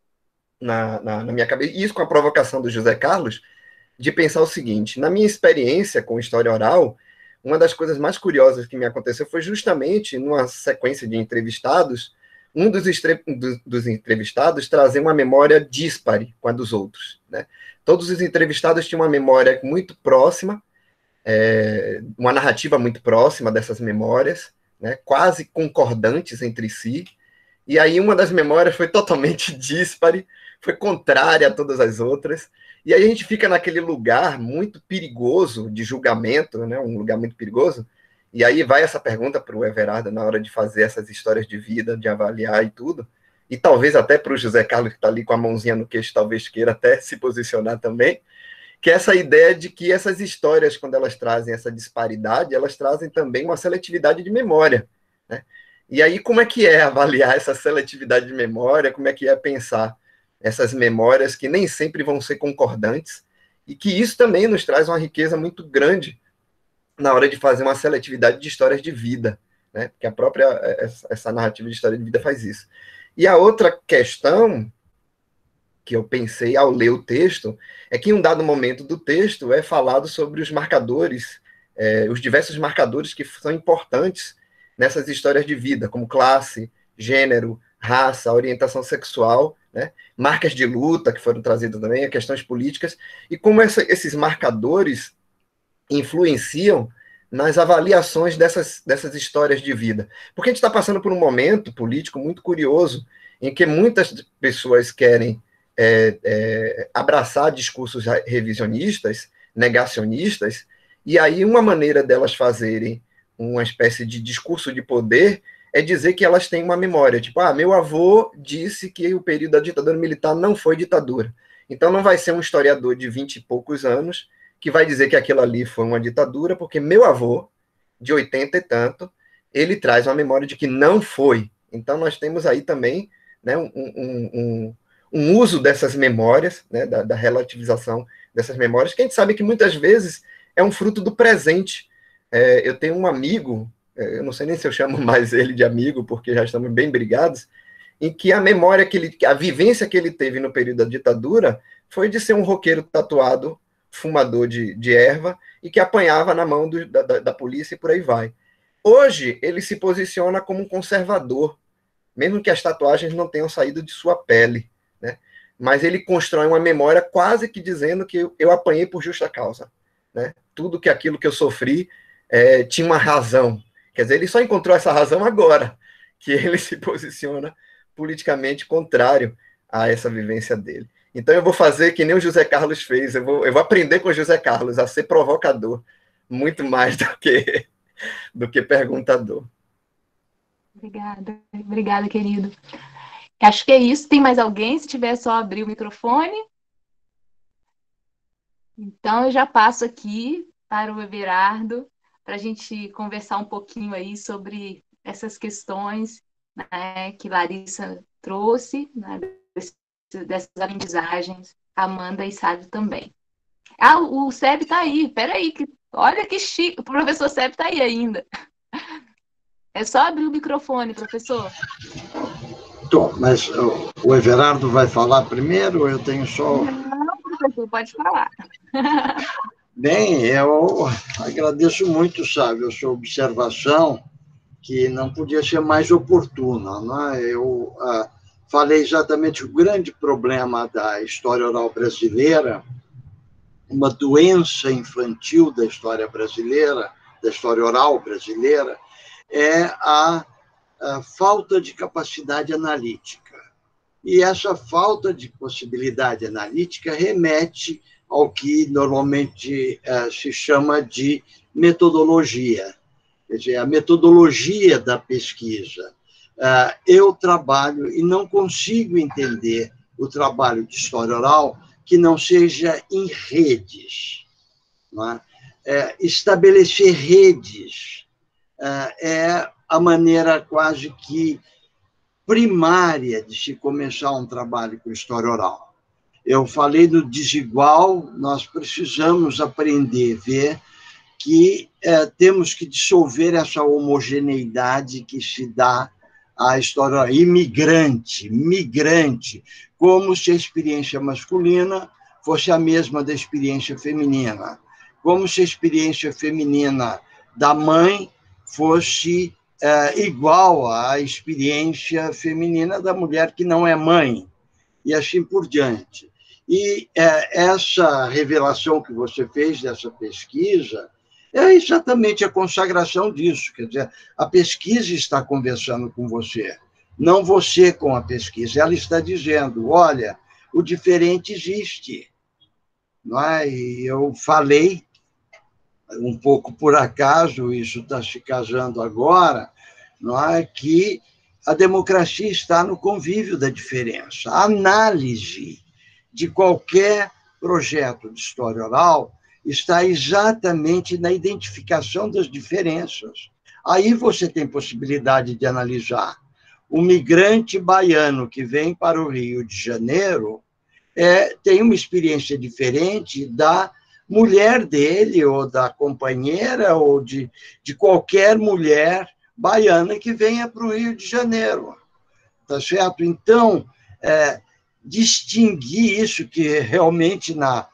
na, na, na minha cabeça, isso com a provocação do José Carlos, de pensar o seguinte: na minha experiência com história oral, uma das coisas mais curiosas que me aconteceu foi justamente numa sequência de entrevistados, um dos, estre, dos, dos entrevistados trazer uma memória díspare com a dos outros, né? Todos os entrevistados tinham uma memória muito próxima, É, uma narrativa muito próxima dessas memórias, né, quase concordantes entre si, e aí uma das memórias foi totalmente díspare, foi contrária a todas as outras, e aí a gente fica naquele lugar muito perigoso de julgamento, né, um lugar muito perigoso, e aí vai essa pergunta para o Everardo na hora de fazer essas histórias de vida, de avaliar e tudo, e talvez até para o José Carlos, que está ali com a mãozinha no queixo, talvez queira até se posicionar também, que é essa ideia de que essas histórias, quando elas trazem essa disparidade, elas trazem também uma seletividade de memória, né? E aí, como é que é avaliar essa seletividade de memória, como é que é pensar essas memórias que nem sempre vão ser concordantes, e que isso também nos traz uma riqueza muito grande na hora de fazer uma seletividade de histórias de vida, né? Porque a própria, essa narrativa de história de vida faz isso. E a outra questão que eu pensei ao ler o texto, é que em um dado momento do texto é falado sobre os marcadores, é, os diversos marcadores que são importantes nessas histórias de vida, como classe, gênero, raça, orientação sexual, né, marcas de luta que foram trazidas também, questões políticas, e como essa, esses marcadores influenciam nas avaliações dessas, dessas histórias de vida. Porque a gente está passando por um momento político muito curioso, em que muitas pessoas querem É, é, abraçar discursos revisionistas, negacionistas, e aí uma maneira delas fazerem uma espécie de discurso de poder é dizer que elas têm uma memória, tipo, ah, meu avô disse que o período da ditadura militar não foi ditadura, então não vai ser um historiador de vinte e poucos anos que vai dizer que aquilo ali foi uma ditadura, porque meu avô, de oitenta e tanto, ele traz uma memória de que não foi. Então, nós temos aí também, né, um, um, um, um uso dessas memórias, né, da, da relativização dessas memórias, que a gente sabe que muitas vezes é um fruto do presente. É, eu tenho um amigo, eu não sei nem se eu chamo mais ele de amigo, porque já estamos bem brigados, em que a memória que ele, a vivência que ele teve no período da ditadura foi de ser um roqueiro tatuado, fumador de, de erva, e que apanhava na mão do, da, da polícia e por aí vai. Hoje, ele se posiciona como um conservador, mesmo que as tatuagens não tenham saído de sua pele, né? Mas ele constrói uma memória quase que dizendo que eu, eu apanhei por justa causa, né? Tudo que aquilo que eu sofri é, tinha uma razão. Quer dizer, ele só encontrou essa razão agora, que ele se posiciona politicamente contrário a essa vivência dele. Então eu vou fazer que nem o José Carlos fez, eu vou, eu vou aprender com o José Carlos a ser provocador, muito mais do que, do que perguntador. Obrigada, obrigada, querido. Acho que é isso. Tem mais alguém? Se tiver, só abrir o microfone. Então, eu já passo aqui para o Everardo, para a gente conversar um pouquinho aí sobre essas questões, né, que Larissa trouxe, né, dessas aprendizagens, Amanda e Sábio também. Ah, o Seb está aí, peraí, que, olha que chique, o professor Seb está aí ainda. É só abrir o microfone, professor. Tô, mas o, o Everardo vai falar primeiro ou eu tenho só... Não, professor, pode falar. Bem, eu agradeço muito, sabe, a sua observação, que não podia ser mais oportuna, né? Eu ah, falei exatamente o grande problema da história oral brasileira, uma doença infantil da história brasileira, da história oral brasileira, é a, a falta de capacidade analítica. E essa falta de possibilidade analítica remete ao que normalmente uh, se chama de metodologia. Quer dizer, a metodologia da pesquisa. Uh, eu trabalho e não consigo entender o trabalho de história oral que não seja em redes. Não é? É, estabelecer redes uh, é a maneira quase que primária de se começar um trabalho com história oral. Eu falei do desigual, nós precisamos aprender a ver que é, temos que dissolver essa homogeneidade que se dá à história oral. Imigrante, migrante, como se a experiência masculina fosse a mesma da experiência feminina, como se a experiência feminina da mãe fosse é, igual à experiência feminina da mulher que não é mãe, e assim por diante. E é, essa revelação que você fez dessa pesquisa é exatamente a consagração disso. Quer dizer, a pesquisa está conversando com você, não você com a pesquisa. Ela está dizendo, olha, o diferente existe. Não é? E eu falei, um pouco por acaso, isso está se casando agora, não é? Que a democracia está no convívio da diferença. A análise de qualquer projeto de história oral está exatamente na identificação das diferenças. Aí você tem possibilidade de analisar. O migrante baiano que vem para o Rio de Janeiro é, tem uma experiência diferente da mulher dele, ou da companheira, ou de, de qualquer mulher baiana que venha para o Rio de Janeiro. Tá certo? Então, é, distinguir isso, que realmente na,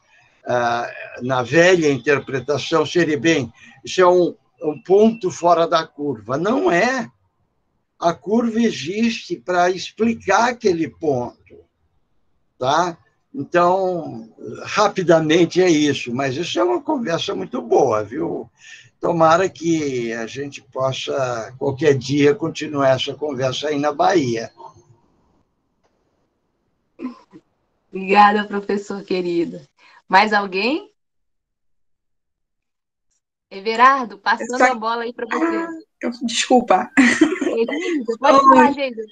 na velha interpretação seria bem, isso é um, um ponto fora da curva. Não é. A curva existe para explicar aquele ponto. Tá? Então, rapidamente é isso, mas isso é uma conversa muito boa, viu? Tomara que a gente possa, qualquer dia, continuar essa conversa aí na Bahia. Obrigada, professor querido. Mais alguém? Everardo, passando só... a bola aí para você. Ah, desculpa. Querida, pode falar, Geisa.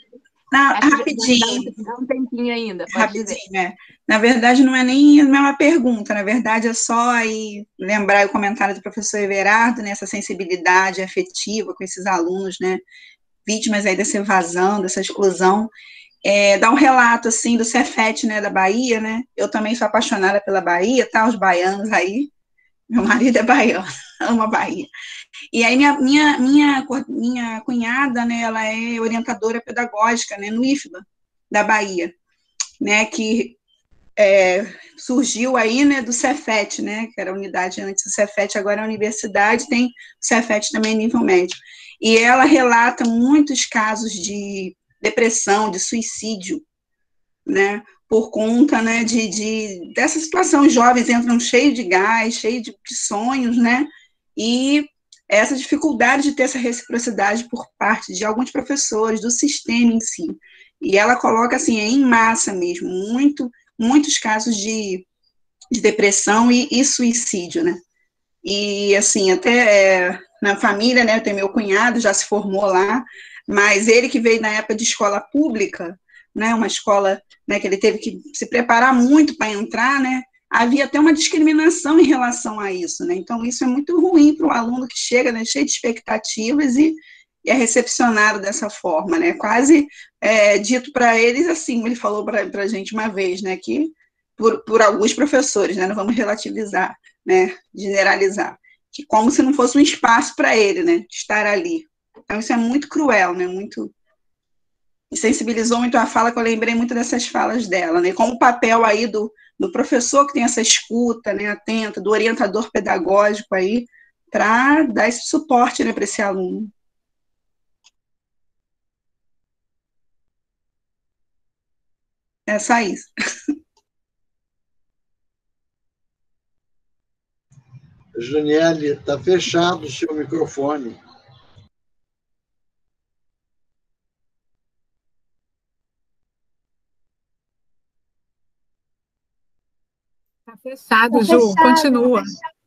Na, Acho rapidinho. Que dá um tempinho ainda, pode rapidinho, dizer. É. Na verdade, não é nem uma pergunta, na verdade é só aí lembrar o comentário do professor Everardo, né, essa sensibilidade afetiva com esses alunos, né, vítimas aí dessa evasão, dessa exclusão. É, dá um relato, assim, do Cefet, né, da Bahia, né, eu também sou apaixonada pela Bahia, tá, os baianos aí, meu marido é baiano, ama a Bahia. E aí minha, minha, minha, minha cunhada, né, ela é orientadora pedagógica, né, no I F B A, da Bahia, né, que é, surgiu aí, né, do Cefet, né, que era a unidade antes do Cefet, agora é a universidade, tem o Cefet também nível médio. E ela relata muitos casos de depressão, de suicídio, né, por conta, né, de, de dessa situação. Os jovens entram cheios de gás, cheios de, de sonhos, né, e essa dificuldade de ter essa reciprocidade por parte de alguns professores, do sistema em si. E ela coloca, assim, em massa mesmo, muito, muitos casos de, de depressão e, e suicídio, né. E, assim, até é, na família, né, eu tenho meu cunhado, já se formou lá, mas ele que veio na época de escola pública, né, uma escola, né, que ele teve que se preparar muito para entrar, né, havia até uma discriminação em relação a isso, né, então isso é muito ruim para o aluno que chega, né, cheio de expectativas e, e é recepcionado dessa forma, né, quase é, dito para eles assim, ele falou para a gente uma vez, né, que por, por alguns professores, né, não vamos relativizar, né, generalizar, que como se não fosse um espaço para ele, né, estar ali. Então isso é muito cruel, né, muito... E sensibilizou muito a fala, que eu lembrei muito dessas falas dela, né, como o papel aí do, do professor que tem essa escuta, né, atenta, do orientador pedagógico aí, para dar esse suporte, né, para esse aluno. É só isso. Juniele, está fechado o seu microfone. Está fechado, tá Ju, fechado. continua.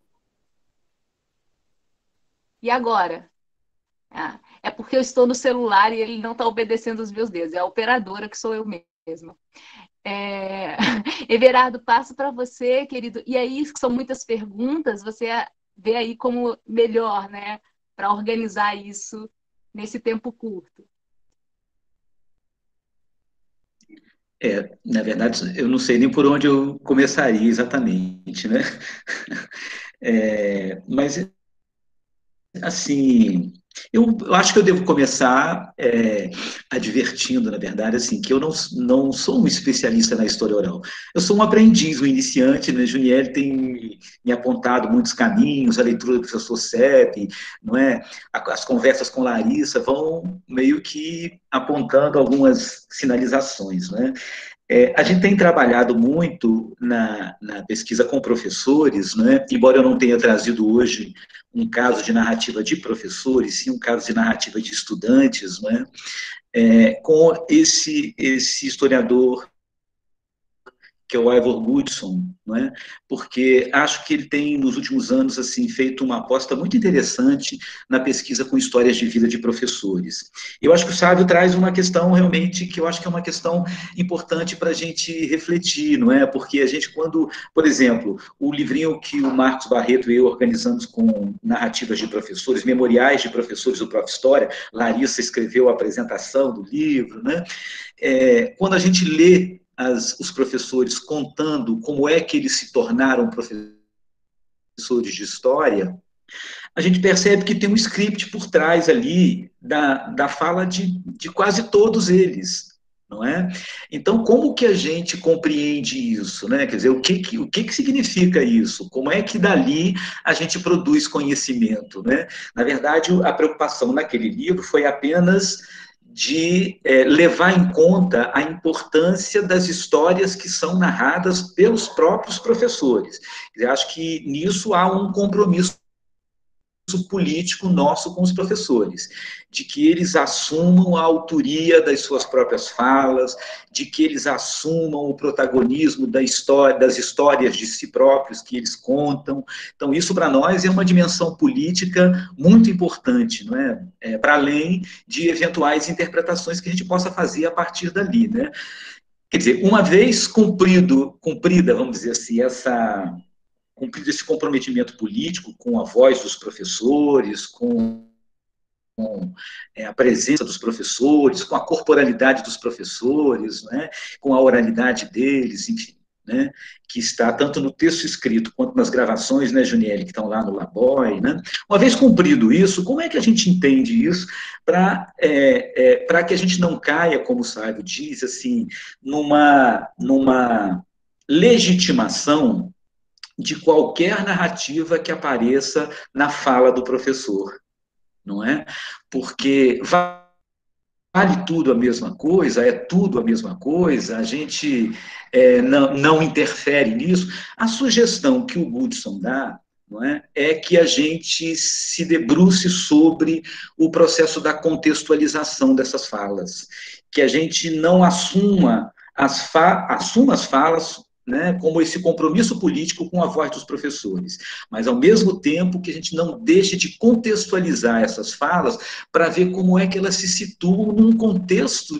E agora? Ah, é porque eu estou no celular e ele não está obedecendo os meus dedos. É a operadora que sou eu mesma. É... Everardo, passo para você, querido. E aí, que são muitas perguntas, você vê aí como melhor, né, para organizar isso nesse tempo curto. É, na verdade, eu não sei nem por onde eu começaria exatamente, né? É, mas, assim, eu, eu acho que eu devo começar é, advertindo, na verdade, assim, que eu não, não sou um especialista na história oral. Eu sou um aprendiz, um iniciante, né? Juniel tem me apontado muitos caminhos, a leitura do professor Sepp, não é? As conversas com Larissa vão meio que apontando algumas sinalizações, né? É, a gente tem trabalhado muito na, na pesquisa com professores, né? Embora eu não tenha trazido hoje um caso de narrativa de professores, sim um caso de narrativa de estudantes, né? É, com esse, esse historiador que é o Ivor Goodson, não é? Porque acho que ele tem, nos últimos anos, assim, feito uma aposta muito interessante na pesquisa com histórias de vida de professores. Eu acho que o Sávio traz uma questão, realmente, que eu acho que é uma questão importante para a gente refletir, não é? Porque a gente, quando, por exemplo, o livrinho que o Marcos Barreto e eu organizamos com narrativas de professores, memoriais de professores do Prof. História, Larissa escreveu a apresentação do livro, né? É, quando a gente lê As, os professores contando como é que eles se tornaram professores de história, a gente percebe que tem um script por trás ali da, da fala de, de quase todos eles, não é? Então, como que a gente compreende isso, né? Quer dizer, o que que, o que que significa isso? Como é que dali a gente produz conhecimento, né? Na verdade, a preocupação naquele livro foi apenas de é, levar em conta a importância das histórias que são narradas pelos próprios professores. Eu acho que nisso há um compromisso político nosso com os professores, de que eles assumam a autoria das suas próprias falas, de que eles assumam o protagonismo da história, das histórias de si próprios que eles contam. Então, isso para nós é uma dimensão política muito importante, não é? É, para além de eventuais interpretações que a gente possa fazer a partir dali, né? Quer dizer, uma vez cumprido, cumprida, vamos dizer assim, essa... cumprido esse comprometimento político com a voz dos professores, com, com é, a presença dos professores, com a corporalidade dos professores, né, com a oralidade deles, enfim, né, que está tanto no texto escrito quanto nas gravações, né, Juniele, que estão lá no Laboy, né. Uma vez cumprido isso, como é que a gente entende isso para é, é, para que a gente não caia, como o Sábio diz, assim, numa, numa legitimação de qualquer narrativa que apareça na fala do professor, não é? Porque vale tudo a mesma coisa, é tudo a mesma coisa, a gente é, não, não interfere nisso. A sugestão que o Goodson dá, não é, é que a gente se debruce sobre o processo da contextualização dessas falas, que a gente não assuma as, fa assuma as falas, né, como esse compromisso político com a voz dos professores, mas, ao mesmo tempo, que a gente não deixe de contextualizar essas falas para ver como é que elas se situam num contexto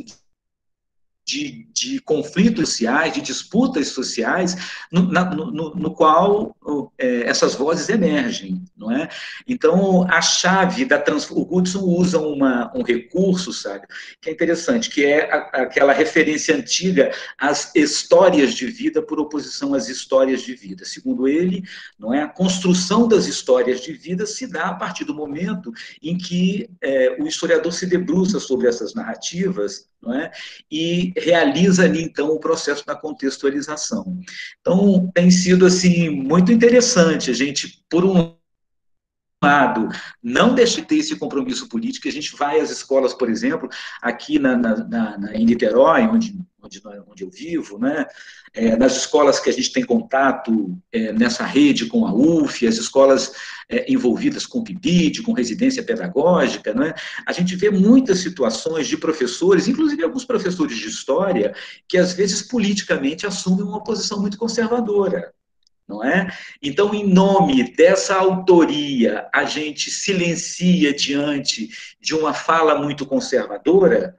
de, de conflitos sociais, de disputas sociais, no, na, no, no qual é, essas vozes emergem, não é? Então, a chave da transformação, o Goodson usa uma, um recurso, sabe, que é interessante, que é a, aquela referência antiga às histórias de vida por oposição às histórias de vida. Segundo ele, não é, a construção das histórias de vida se dá a partir do momento em que é, o historiador se debruça sobre essas narrativas, não é, e realiza ali, então, o processo da contextualização. Então, tem sido, assim, muito interessante a gente, por um lado, não deixar de ter esse compromisso político, a gente vai às escolas, por exemplo, aqui na, na, na, em Niterói, onde, onde, onde eu vivo, né, é, nas escolas que a gente tem contato é, nessa rede com a U F, as escolas é, envolvidas com P I B I D, com residência pedagógica, né, a gente vê muitas situações de professores, inclusive alguns professores de história, que às vezes politicamente assumem uma posição muito conservadora. Não é? Então, em nome dessa autoria, a gente silencia diante de uma fala muito conservadora,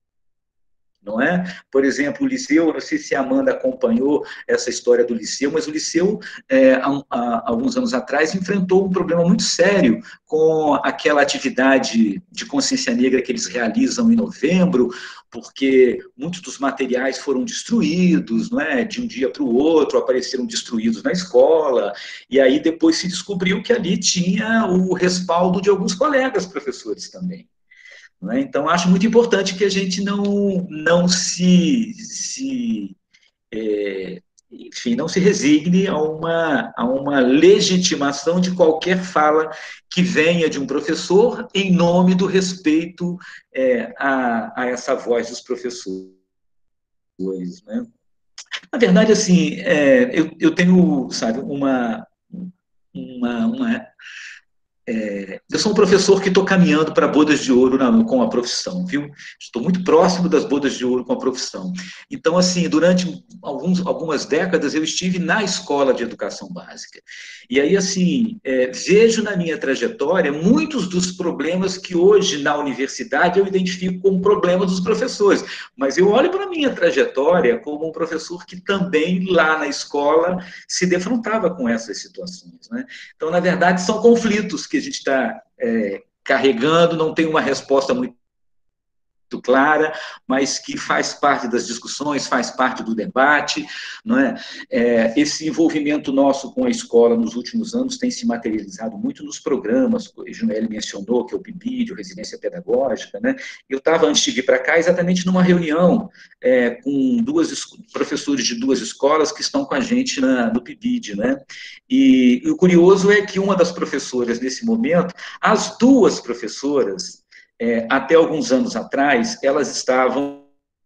não é? Por exemplo, o Liceu, não sei se a Amanda acompanhou essa história do Liceu, mas o Liceu, é, há, há alguns anos atrás, enfrentou um problema muito sério com aquela atividade de consciência negra que eles realizam em novembro, porque muitos dos materiais foram destruídos, não é? De um dia para o outro, apareceram destruídos na escola, e aí depois se descobriu que ali tinha o respaldo de alguns colegas professores também. Não é? Então, acho muito importante que a gente não, não se, se é, enfim, não se resigne a uma, a uma legitimação de qualquer fala que venha de um professor em nome do respeito é, a, a essa voz dos professores. Né? Na verdade, assim, é, eu, eu tenho, sabe, uma... uma, uma É, eu sou um professor que estou caminhando para bodas de ouro na, com a profissão, viu? Estou muito próximo das bodas de ouro com a profissão. Então, assim, durante alguns, algumas décadas eu estive na escola de educação básica. E aí, assim, é, vejo na minha trajetória muitos dos problemas que hoje na universidade eu identifico como problema dos professores. Mas eu olho para a minha trajetória como um professor que também lá na escola se defrontava com essas situações, né? Então, na verdade, são conflitos que a gente está é, carregando, não tem uma resposta muito clara, mas que faz parte das discussões, faz parte do debate, não é? É, esse envolvimento nosso com a escola nos últimos anos tem se materializado muito nos programas, o Juniele mencionou, que é o P I B I D, o Residência Pedagógica, né? Eu estava, antes de vir para cá, exatamente numa reunião é, com duas professores de duas escolas que estão com a gente na, no P I B I D, né? E, e o curioso é que uma das professoras, nesse momento, as duas professoras, É, até alguns anos atrás, elas estavam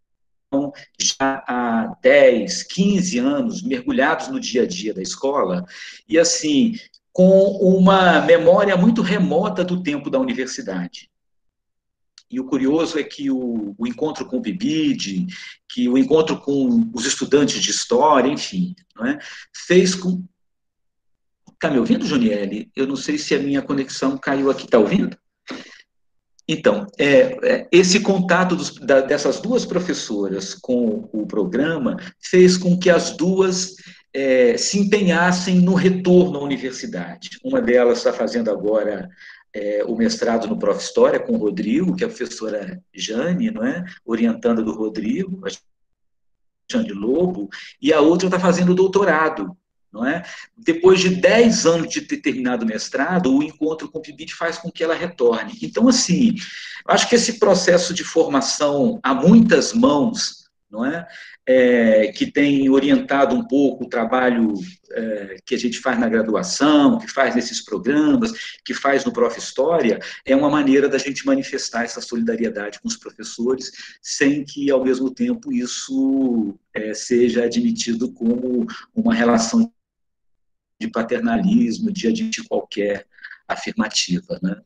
já há dez, quinze anos mergulhados no dia a dia da escola, e assim, com uma memória muito remota do tempo da universidade. E o curioso é que o, o encontro com o Bibide, que o encontro com os estudantes de história, enfim, não é? Fez com... Está me ouvindo, Juniele? Eu não sei se a minha conexão caiu aqui. Está ouvindo? Então, é, é, esse contato dos, da, dessas duas professoras com o programa fez com que as duas é, se empenhassem no retorno à universidade. Uma delas está fazendo agora é, o mestrado no Prof. História com o Rodrigo, que é a professora Jane, não é? Orientanda do Rodrigo, a Jane Lobo, e a outra está fazendo o doutorado. Não é? Depois de dez anos de ter terminado o mestrado, o encontro com o Bibide faz com que ela retorne. Então, assim, acho que esse processo de formação a muitas mãos, não é? É, que tem orientado um pouco o trabalho é, que a gente faz na graduação, que faz nesses programas, que faz no Prof. História, é uma maneira da gente manifestar essa solidariedade com os professores, sem que, ao mesmo tempo, isso é, seja admitido como uma relação de paternalismo, de admitir qualquer afirmativa, né?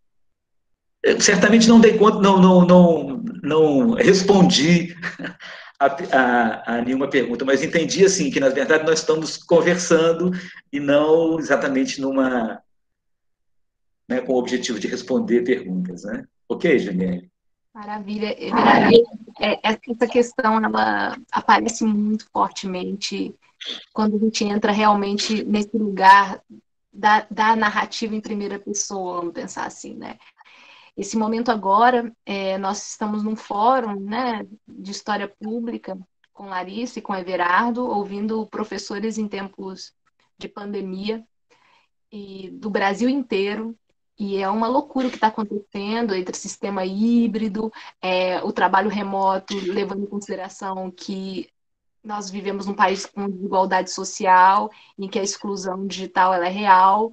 Eu, certamente não dei conta, não, não, não, não respondi a, a, a nenhuma pergunta, mas entendi, assim, que, na verdade, nós estamos conversando e não exatamente numa... Né, com o objetivo de responder perguntas, né? Ok, Juniele? Maravilha. Maravilha. É, essa questão, ela aparece muito fortemente quando a gente entra realmente nesse lugar da, da narrativa em primeira pessoa, vamos pensar assim, né? Esse momento agora, é, nós estamos num fórum, né, de história pública com Larissa e com Everardo, ouvindo professores em tempos de pandemia e do Brasil inteiro, e é uma loucura o que está acontecendo entre sistema híbrido, é, o trabalho remoto, levando em consideração que nós vivemos num país com desigualdade social, em que a exclusão digital ela é real,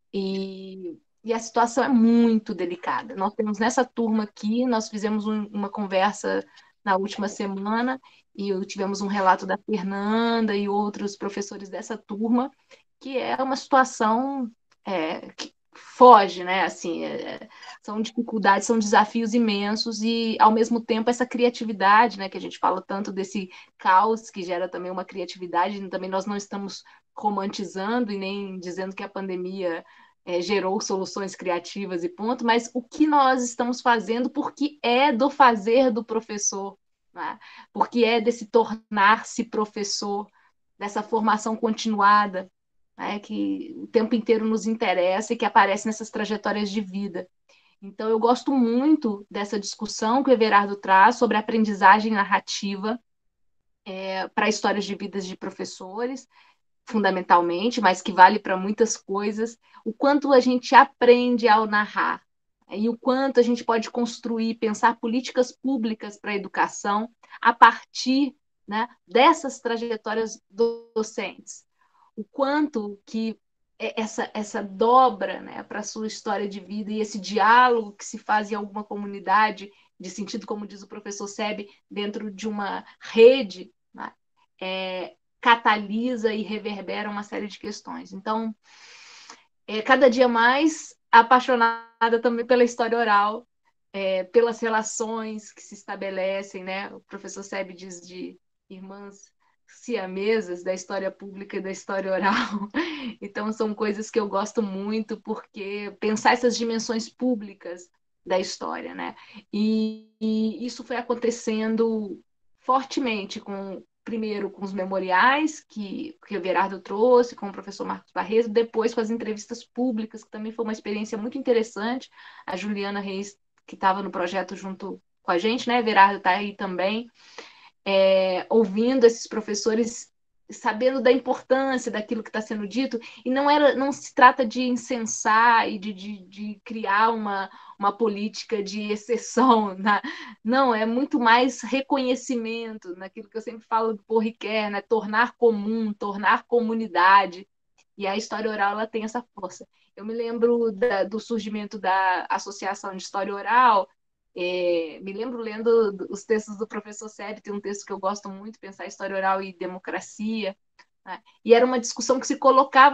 e, e a situação é muito delicada. Nós temos nessa turma aqui, nós fizemos um, uma conversa na última semana, e tivemos um relato da Fernanda e outros professores dessa turma, que é uma situação é, que foge, né? Assim, é, são dificuldades, são desafios imensos e, ao mesmo tempo, essa criatividade, né? Que a gente fala tanto desse caos que gera também uma criatividade. Também nós não estamos romantizando e nem dizendo que a pandemia é, gerou soluções criativas e ponto, mas o que nós estamos fazendo porque é do fazer do professor, né? Porque é desse tornar-se professor, dessa formação continuada, né, que o tempo inteiro nos interessa e que aparece nessas trajetórias de vida. Então, eu gosto muito dessa discussão que o Everardo traz sobre a aprendizagem narrativa é, para histórias de vidas de professores, fundamentalmente, mas que vale para muitas coisas, o quanto a gente aprende ao narrar, e o quanto a gente pode construir, pensar políticas públicas para a educação a partir, né, dessas trajetórias docentes. O quanto que essa, essa dobra, né, para a sua história de vida e esse diálogo que se faz em alguma comunidade, de sentido, como diz o professor Sebe, dentro de uma rede, né, é, catalisa e reverbera uma série de questões. Então, é, cada dia mais apaixonada também pela história oral, é, pelas relações que se estabelecem, né? O professor Sebe diz de irmãs siamesas da história pública e da história oral. Então, são coisas que eu gosto muito, porque pensar essas dimensões públicas da história, né? E, e isso foi acontecendo fortemente, com, primeiro com os memoriais que, que o Everardo trouxe, com o professor Marcos Barreto, depois com as entrevistas públicas, que também foi uma experiência muito interessante. A Juliana Reis, que estava no projeto junto com a gente, né? Everardo está aí também. É, ouvindo esses professores, sabendo da importância daquilo que está sendo dito, e não, era, não se trata de incensar e de, de, de criar uma, uma política de exceção, né? Não, é muito mais reconhecimento, naquilo que eu sempre falo do Paul Ricoeur, né? Tornar comum, tornar comunidade, e a história oral ela tem essa força. Eu me lembro da, do surgimento da Associação de História Oral. É, me lembro lendo os textos do professor Sebe, tem um texto que eu gosto muito, Pensar História Oral e Democracia, né? E era uma discussão que se colocava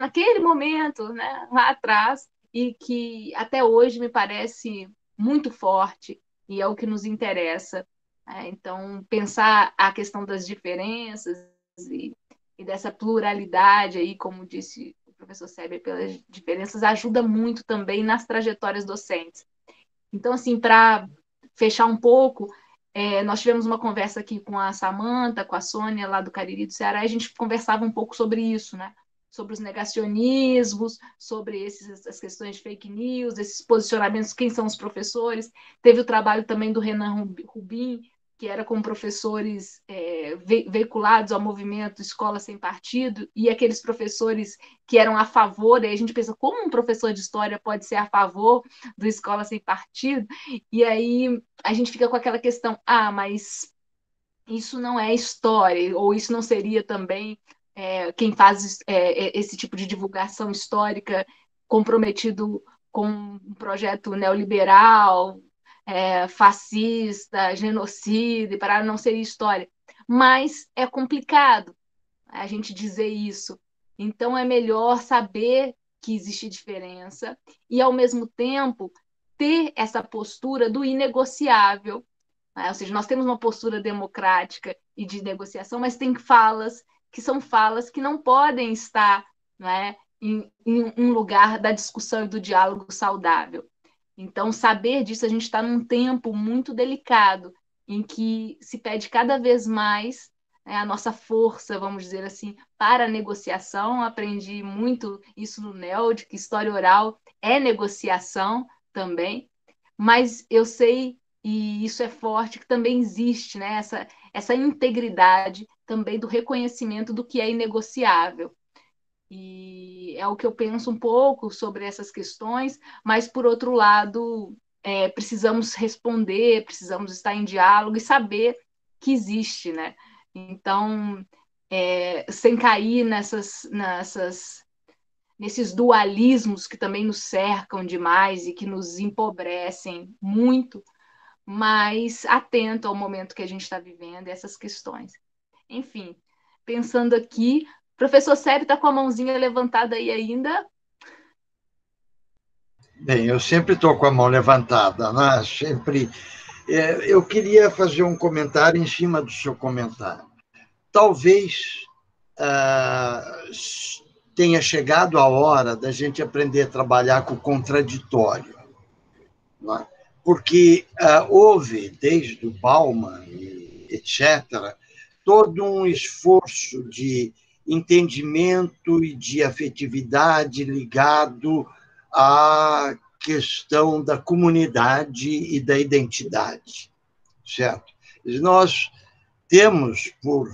naquele momento, né, lá atrás, e que até hoje me parece muito forte, e é o que nos interessa. Né? Então, pensar a questão das diferenças e, e dessa pluralidade aí, como disse o professor Seber, pelas diferenças, ajuda muito também nas trajetórias docentes. Então, assim, para fechar um pouco, é, nós tivemos uma conversa aqui com a Samanta, com a Sônia, lá do Cariri do Ceará, e a gente conversava um pouco sobre isso, né? Sobre os negacionismos, sobre esses, essas questões de fake news, esses posicionamentos, quem são os professores. Teve o trabalho também do Renan Rubin, que era com professores é, ve veiculados ao movimento Escola Sem Partido, e aqueles professores que eram a favor, e aí a gente pensa, como um professor de história pode ser a favor do Escola Sem Partido? E aí a gente fica com aquela questão, ah, mas isso não é história, ou isso não seria também é, quem faz é, esse tipo de divulgação histórica comprometido com um projeto neoliberal, é, fascista, genocida, e para não ser história. Mas é complicado a gente dizer isso. Então é melhor saber que existe diferença e, ao mesmo tempo, ter essa postura do inegociável. Né? Ou seja, nós temos uma postura democrática e de negociação, mas tem falas que são falas que não podem estar, né, em, em um lugar da discussão e do diálogo saudável. Então, saber disso, a gente está num tempo muito delicado, em que se pede cada vez mais, né, a nossa força, vamos dizer assim, para a negociação. Aprendi muito isso no N E L D, que história oral é negociação também, mas eu sei, e isso é forte, que também existe, né, essa, essa integridade também do reconhecimento do que é inegociável. E é o que eu penso um pouco sobre essas questões, mas, por outro lado, é, precisamos responder, precisamos estar em diálogo e saber que existe, né? Então, é, sem cair nessas, nessas, nesses dualismos que também nos cercam demais e que nos empobrecem muito, mas atento ao momento que a gente está vivendo e essas questões. Enfim, pensando aqui, professor Seber está com a mãozinha levantada aí ainda? Bem, eu sempre estou com a mão levantada, né? Sempre. É, eu queria fazer um comentário em cima do seu comentário. Talvez ah, tenha chegado a hora da gente aprender a trabalhar com o contraditório, né? Porque ah, houve, desde o Bauman, etcétera, todo um esforço de entendimento e de afetividade ligado à questão da comunidade e da identidade, certo? Nós temos, por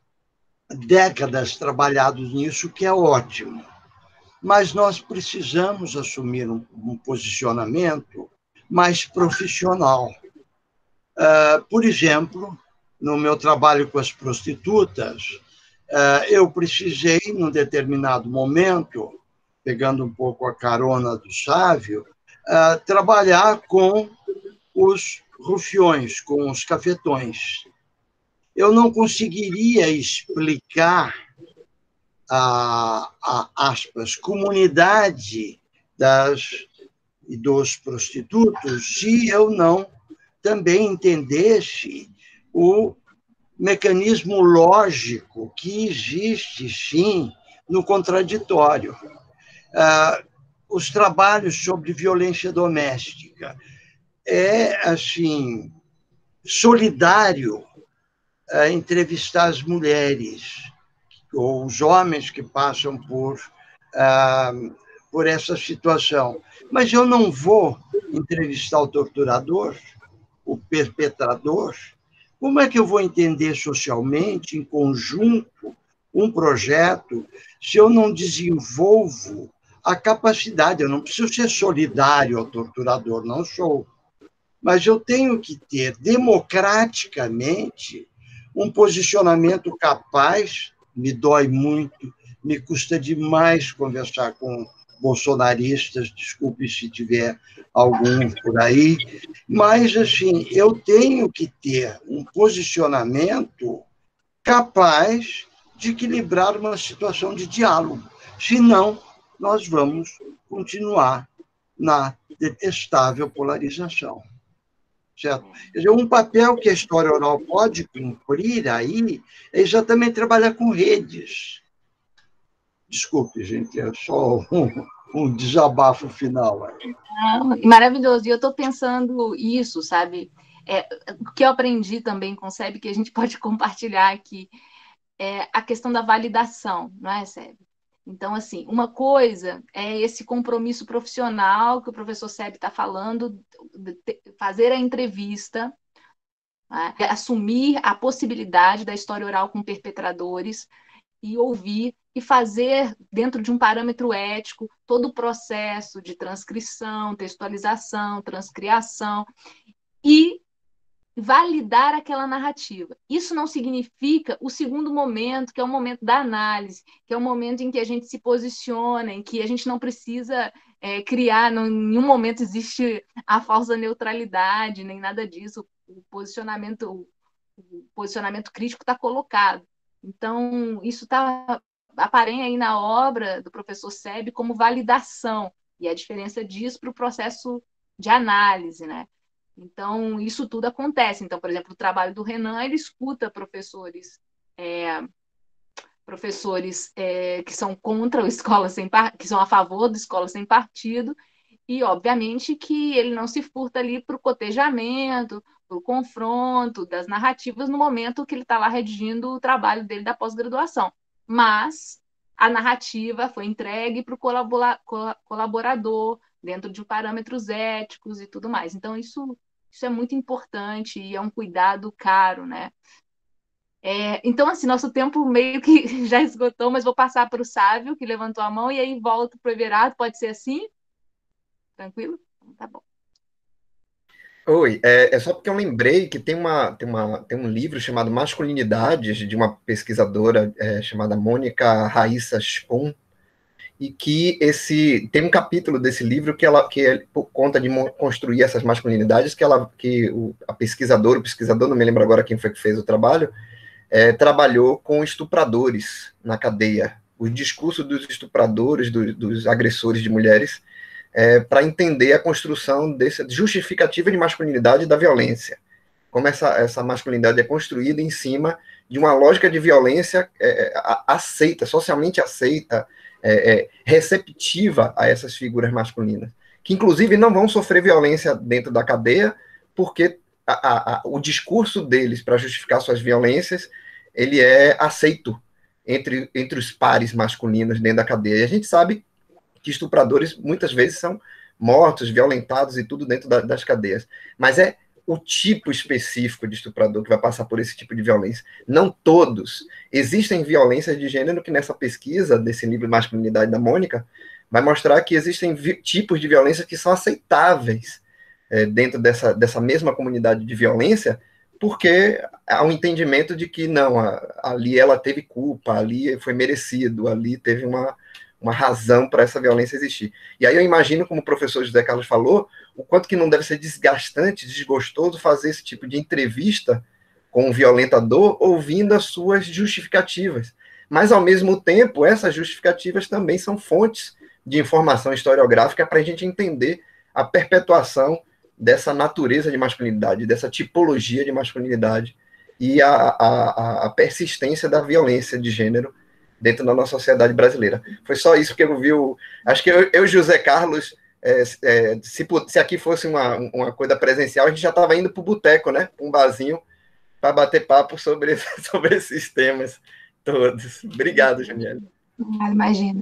décadas, trabalhado nisso, que é ótimo, mas nós precisamos assumir um, um posicionamento mais profissional. Uh, por exemplo, no meu trabalho com as prostitutas, eu precisei, num determinado momento, pegando um pouco a carona do Sávio, trabalhar com os rufiões, com os cafetões. Eu não conseguiria explicar a, a aspas, comunidade das e dos prostitutos se eu não também entendesse o mecanismo lógico que existe, sim, no contraditório. Ah, os trabalhos sobre violência doméstica é, assim, solidário ah, entrevistar as mulheres ou os homens que passam por, ah, por essa situação. Mas eu não vou entrevistar o torturador, o perpetrador. Como é que eu vou entender socialmente, em conjunto, um projeto, se eu não desenvolvo a capacidade? Eu não preciso ser solidário ao torturador, não sou. Mas eu tenho que ter, democraticamente, um posicionamento capaz. Me dói muito, me custa demais conversar com bolsonaristas, desculpe se tiver algum por aí, mas, assim, eu tenho que ter um posicionamento capaz de equilibrar uma situação de diálogo. Senão, nós vamos continuar na detestável polarização. Certo? Quer dizer, um papel que a história oral pode cumprir aí é exatamente trabalhar com redes. Desculpe, gente, é só um, um desabafo final. Ah, maravilhoso. E eu estou pensando isso, sabe? É, o que eu aprendi também com o SEB, que a gente pode compartilhar aqui, é a questão da validação, não é, SEB? Então, assim, uma coisa é esse compromisso profissional que o professor SEB está falando, de fazer a entrevista, né? Assumir a possibilidade da história oral com perpetradores e ouvir e fazer, dentro de um parâmetro ético, todo o processo de transcrição, textualização, transcriação e validar aquela narrativa. Isso não significa o segundo momento, que é o momento da análise, que é o momento em que a gente se posiciona, em que a gente não precisa é, criar, não, em nenhum momento existe a falsa neutralidade, nem nada disso. O posicionamento, o posicionamento crítico está colocado. Então, isso está aparece aí na obra do professor SEB como validação, e a diferença disso para o processo de análise, né? Então, isso tudo acontece. Então, por exemplo, o trabalho do Renan, ele escuta professores, é, professores é, que são contra o escola sem que são a favor do escola sem partido, e, obviamente, que ele não se furta ali para o cotejamento, para o confronto das narrativas no momento que ele está lá redigindo o trabalho dele da pós-graduação. Mas a narrativa foi entregue para o colaborador, dentro de parâmetros éticos e tudo mais. Então, isso, isso é muito importante e é um cuidado caro, né? É, então, assim, nosso tempo meio que já esgotou, mas vou passar para o Sávio, que levantou a mão, e aí volto para o Everardo. Pode ser assim? Tranquilo? Tá bom. Oi, é, é só porque eu lembrei que tem, uma, tem, uma, tem um livro chamado Masculinidades, de uma pesquisadora é, chamada Mônica Raissa Spoon, e que esse tem um capítulo desse livro que ela que é por conta de construir essas masculinidades que ela que o, a pesquisadora, o pesquisador, não me lembro agora quem foi que fez o trabalho, é, trabalhou com estupradores na cadeia, o discurso dos estupradores, do, dos agressores de mulheres, é, para entender a construção dessa justificativa de masculinidade da violência, como essa, essa masculinidade é construída em cima de uma lógica de violência é, aceita, socialmente aceita, É, é, receptiva a essas figuras masculinas, que inclusive não vão sofrer violência dentro da cadeia, porque a, a, a, o discurso deles para justificar suas violências, ele é aceito entre, entre os pares masculinos dentro da cadeia. E a gente sabe que estupradores muitas vezes são mortos, violentados e tudo dentro da, das cadeias. Mas é o tipo específico de estuprador que vai passar por esse tipo de violência. Não todos. Existem violências de gênero que nessa pesquisa desse livro Masculinidade da Mônica vai mostrar que existem tipos de violência que são aceitáveis é, dentro dessa, dessa mesma comunidade de violência, porque há um entendimento de que não, a, ali ela teve culpa, ali foi merecido, ali teve uma, uma razão para essa violência existir. E aí eu imagino, como o professor José Carlos falou, o quanto que não deve ser desgastante, desgostoso fazer esse tipo de entrevista com um violentador, ouvindo as suas justificativas. Mas, ao mesmo tempo, essas justificativas também são fontes de informação historiográfica para a gente entender a perpetuação dessa natureza de masculinidade, dessa tipologia de masculinidade e a, a, a persistência da violência de gênero dentro da nossa sociedade brasileira. Foi só isso que eu vi. O, acho que eu e José Carlos, é, é, se, se aqui fosse uma, uma coisa presencial, a gente já estava indo para o boteco, né? Um barzinho, para bater papo sobre, sobre esses temas todos. Obrigado, Janiele. Ah, imagino.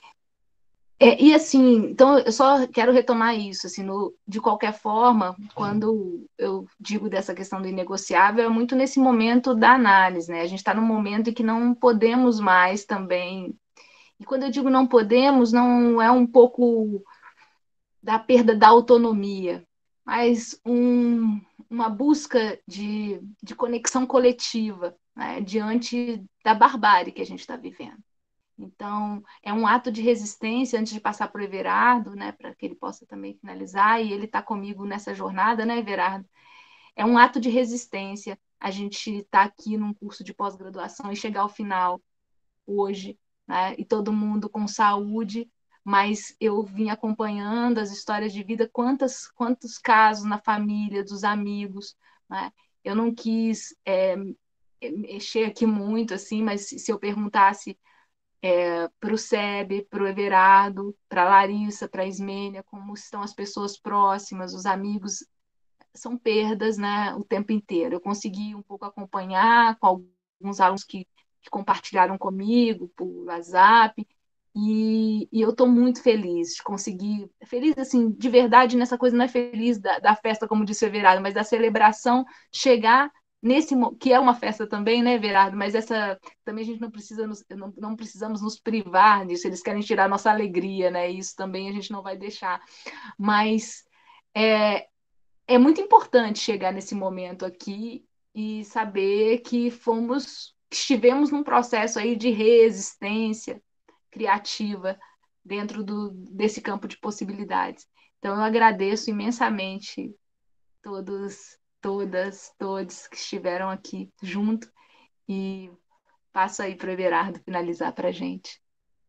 É, e assim, então eu só quero retomar isso, assim, no, de qualquer forma, quando eu digo dessa questão do inegociável, é muito nesse momento da análise, né? A gente está num momento em que não podemos mais também, e quando eu digo não podemos, não é um pouco da perda da autonomia, mas um, uma busca de, de conexão coletiva, né? Diante da barbárie que a gente está vivendo. Então, é um ato de resistência, antes de passar para o Everardo, né, para que ele possa também finalizar, e ele está comigo nessa jornada, né, Everardo? É um ato de resistência a gente estar tá aqui num curso de pós-graduação e chegar ao final, hoje, né? E todo mundo com saúde, mas eu vim acompanhando as histórias de vida, quantas, quantos casos na família, dos amigos, né? Eu não quis é, mexer aqui muito, assim, mas se eu perguntasse é, para o Sebe, para o Everardo, para a Larissa, para a Ismênia, como estão as pessoas próximas, os amigos, são perdas, né, o tempo inteiro. Eu consegui um pouco acompanhar com alguns alunos que, que compartilharam comigo por WhatsApp, e, e eu estou muito feliz de conseguir, feliz assim, de verdade, nessa coisa, não é feliz da, da festa, como disse o Everardo, mas da celebração, chegar nesse, que é uma festa também, né, Everardo, mas essa, também a gente não precisa, nos, não, não precisamos nos privar disso, eles querem tirar a nossa alegria, né, isso também a gente não vai deixar, mas é, é muito importante chegar nesse momento aqui e saber que fomos, que estivemos num processo aí de resistência criativa dentro do, desse campo de possibilidades. Então, eu agradeço imensamente todos, todas, todos que estiveram aqui junto e passo aí para o Everardo finalizar para a gente.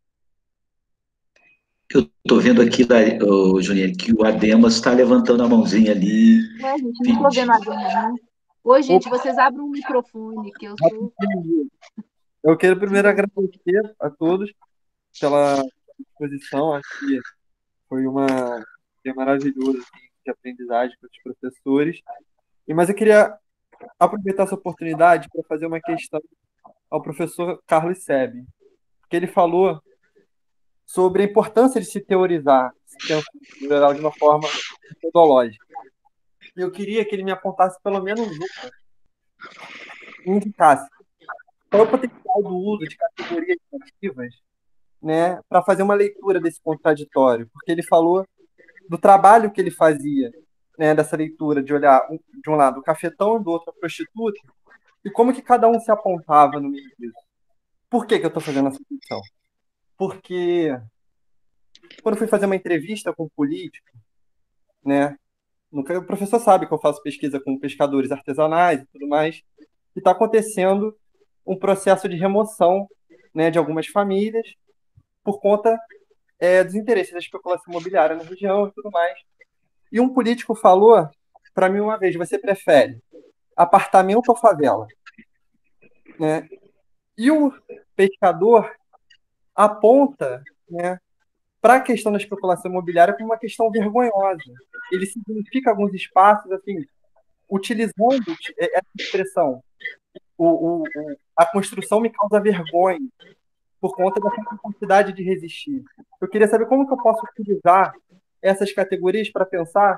Eu estou vendo aqui, oh, Juliane, que o Ademas está levantando a mãozinha ali. Ué, gente, não estou vendo a Ademas, não. Oi, gente, vocês abrem um microfone, que eu sou... Eu quero primeiro agradecer a todos pela exposição, acho que foi uma foi maravilhoso assim, de aprendizagem para os professores. E, mas eu queria aproveitar essa oportunidade para fazer uma questão ao professor Carlos Sebe, que ele falou sobre a importância de se teorizar, se pensar em geral de uma forma metodológica. Eu queria que ele me apontasse pelo menos uma, indicasse qual é o potencial do uso de categorias criativas, né, para fazer uma leitura desse contraditório, porque ele falou do trabalho que ele fazia, né, dessa leitura, de olhar de um lado o cafetão e do outro a prostituta, e como que cada um se apontava no meio disso. Por que que eu estou fazendo essa questão? Porque quando eu fui fazer uma entrevista com um político, né, o professor sabe que eu faço pesquisa com pescadores artesanais e tudo mais, e está acontecendo um processo de remoção, né, de algumas famílias por conta é, dos interesses da especulação imobiliária na região e tudo mais. E um político falou para mim uma vez: você prefere apartamento ou favela? Né? E o pescador aponta, né, para a questão da especulação imobiliária como uma questão vergonhosa. Ele significa alguns espaços, assim, utilizando essa expressão. O, o, a construção me causa vergonha por conta dessa capacidade de resistir. Eu queria saber como que eu posso utilizar essas categorias para pensar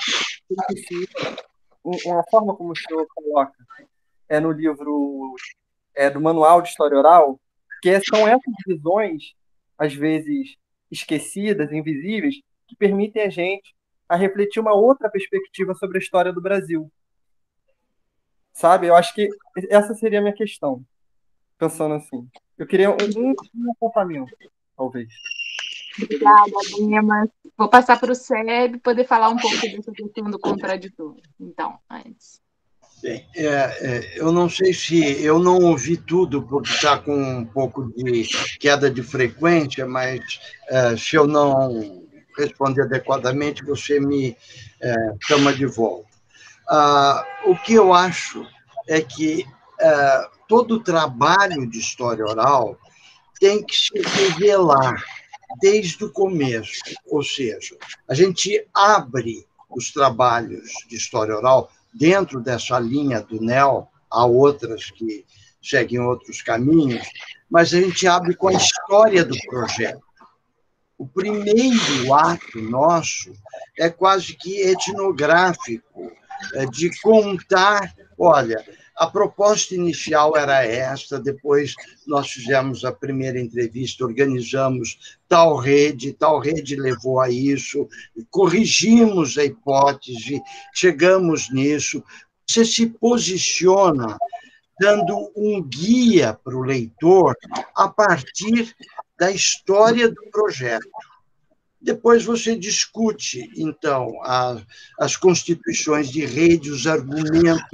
uma forma como o senhor coloca é, no livro é, do Manual de História Oral, que são essas visões, às vezes esquecidas, invisíveis, que permitem a gente a refletir uma outra perspectiva sobre a história do Brasil. Sabe? Eu acho que essa seria a minha questão, pensando assim. Eu queria um, um, um apontamento, talvez. Obrigada, Ademas. Vou passar para o Sebe poder falar um pouco dessa questão do contraditório. Então, antes. Bem, é, é, eu não sei se eu não ouvi tudo, porque está com um pouco de queda de frequência, mas é, se eu não responder adequadamente, você me é, chama de volta. Ah, o que eu acho é que é, todo trabalho de história oral tem que se revelar desde o começo, ou seja, a gente abre os trabalhos de história oral dentro dessa linha do N E L, há outras que seguem outros caminhos, mas a gente abre com a história do projeto. O primeiro ato nosso é quase que etnográfico, é de contar, olha, a proposta inicial era esta, depois nós fizemos a primeira entrevista, organizamos tal rede, tal rede levou a isso, corrigimos a hipótese, chegamos nisso. Você se posiciona dando um guia para o leitor a partir da história do projeto. Depois você discute, então, a, as constituições de rede, os argumentos,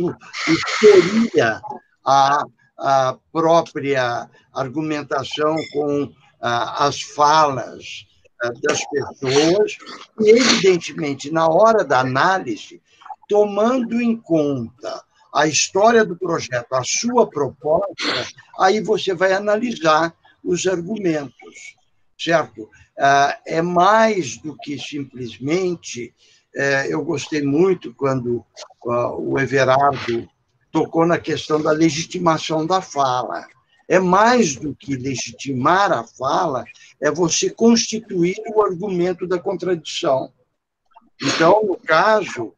teoria, a, a própria argumentação com ah, as falas ah, das pessoas e, evidentemente, na hora da análise, tomando em conta a história do projeto, a sua proposta, aí você vai analisar os argumentos, certo? É mais do que simplesmente... Eu gostei muito quando o Everardo tocou na questão da legitimação da fala. É mais do que legitimar a fala, é você constituir o argumento da contradição. Então, no caso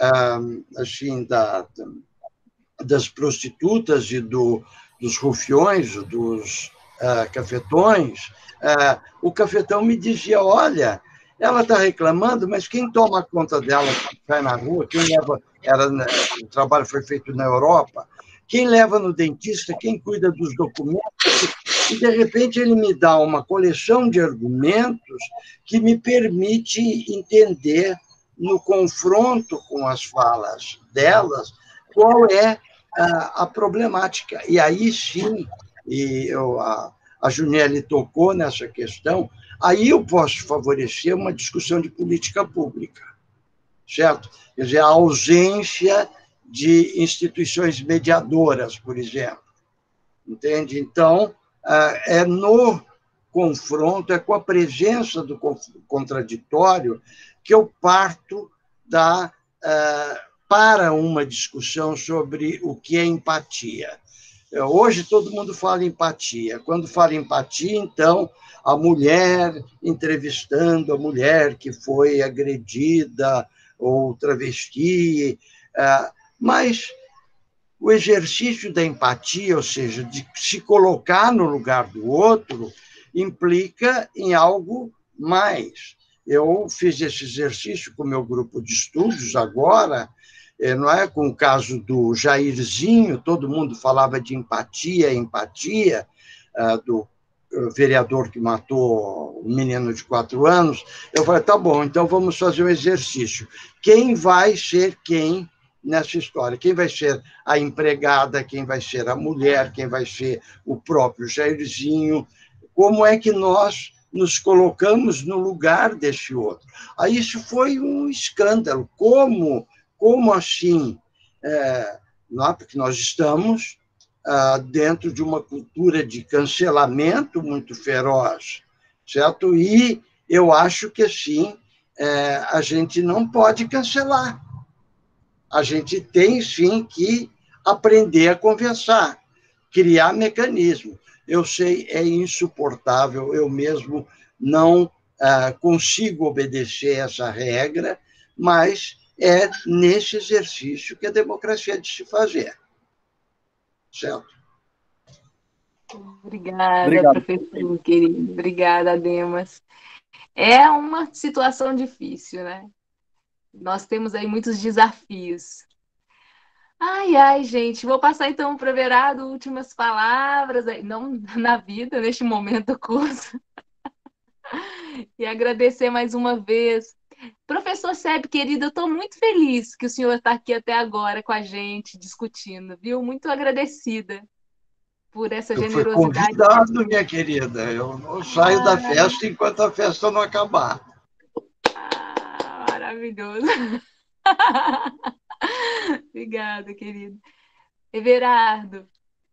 assim, da, das prostitutas e do, dos rufiões, dos uh, cafetões, uh, o cafetão me dizia, olha, ela está reclamando, mas quem toma conta dela quando sai na rua, quem leva, era, o trabalho foi feito na Europa, quem leva no dentista, quem cuida dos documentos, e, de repente, ele me dá uma coleção de argumentos que me permite entender, no confronto com as falas delas, qual é a, a problemática. E aí sim, e eu, a, a Juniele tocou nessa questão, aí eu posso favorecer uma discussão de política pública, certo? Quer dizer, a ausência de instituições mediadoras, por exemplo. Entende? Então, é no confronto, é com a presença do contraditório que eu parto da, para uma discussão sobre o que é empatia. Hoje todo mundo fala em empatia. Quando fala em empatia, então, a mulher entrevistando a mulher que foi agredida ou travesti, mas o exercício da empatia, ou seja, de se colocar no lugar do outro, implica em algo mais. Eu fiz esse exercício com o meu grupo de estudos agora, não é? Com o caso do Jairzinho, todo mundo falava de empatia, empatia, do vereador que matou um menino de quatro anos. Eu falei, tá bom, então vamos fazer um exercício. Quem vai ser quem nessa história? Quem vai ser a empregada, quem vai ser a mulher, quem vai ser o próprio Jairzinho? Como é que nós nos colocamos no lugar desse outro? Aí isso foi um escândalo. Como, como assim? É, não é? Porque nós estamos ah, dentro de uma cultura de cancelamento muito feroz, certo? E eu acho que, assim, é, a gente não pode cancelar. A gente tem, sim, que aprender a conversar, criar mecanismos. Eu sei, é insuportável, eu mesmo não ah, consigo obedecer essa regra, mas é nesse exercício que a democracia é de se fazer. Certo? Obrigada, Obrigado, professor querido. Obrigada, Demas. É uma situação difícil, né? Nós temos aí muitos desafios. Ai, ai, gente, vou passar então para o Everardo, últimas palavras, não na vida, neste momento do curso, e agradecer mais uma vez. Professor Seb, querido, eu estou muito feliz que o senhor está aqui até agora com a gente, discutindo, viu? Muito agradecida por essa eu fui generosidade. convidado, minha querida, eu não saio ah, da festa enquanto a festa não acabar. Ah, maravilhoso. Obrigada, querido. Everardo.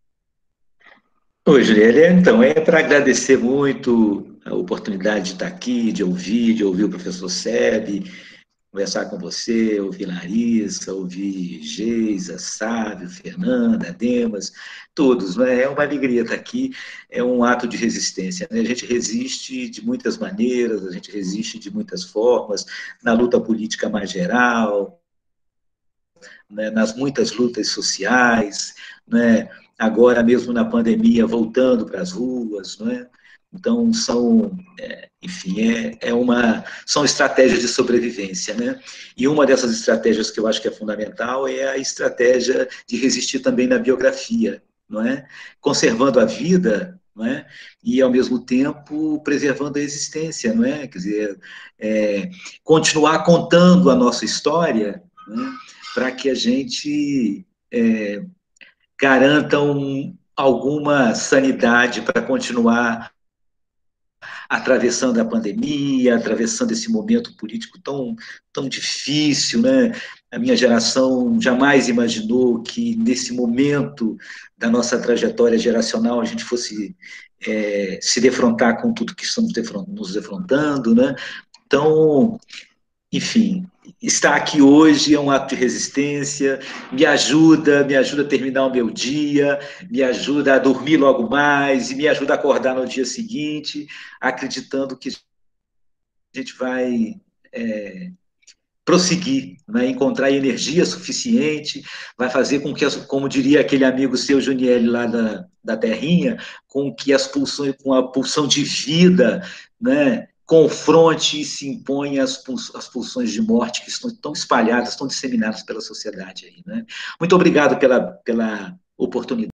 Oi, Juliana. Então, é para agradecer muito a oportunidade de estar aqui, de ouvir, de ouvir o professor Seb, conversar com você, ouvir Larissa, ouvir Geisa, Sávio, Fernanda, Demas, todos, né? É uma alegria estar aqui, é um ato de resistência, né? A gente resiste de muitas maneiras, a gente resiste de muitas formas, na luta política mais geral, né? Nas muitas lutas sociais, né? Agora mesmo na pandemia, voltando para as ruas, não é? Então, são, é, enfim, é, é uma, são estratégias de sobrevivência, né? E uma dessas estratégias que eu acho que é fundamental é a estratégia de resistir também na biografia, não é? Conservando a vida, não é? E, ao mesmo tempo, preservando a existência, não é? Quer dizer, é, continuar contando a nossa história, né? Para que a gente é, garanta um, alguma sanidade para continuar atravessando a pandemia, atravessando esse momento político tão, tão difícil, né? A minha geração jamais imaginou que, nesse momento da nossa trajetória geracional, a gente fosse é, se defrontar com tudo que estamos nos defrontando, né? Então, enfim, estar aqui hoje é um ato de resistência, me ajuda, me ajuda a terminar o meu dia, me ajuda a dormir logo mais, e me ajuda a acordar no dia seguinte, acreditando que a gente vai é, prosseguir, né, encontrar energia suficiente, vai fazer com que, as, como diria aquele amigo seu, Juniel, lá da, da Terrinha, com que as pulsões, com a pulsão de vida, né, confronte e se imponha as, as pulsões de morte que estão tão espalhadas, tão disseminadas pela sociedade aí, né? Muito obrigado pela, pela oportunidade.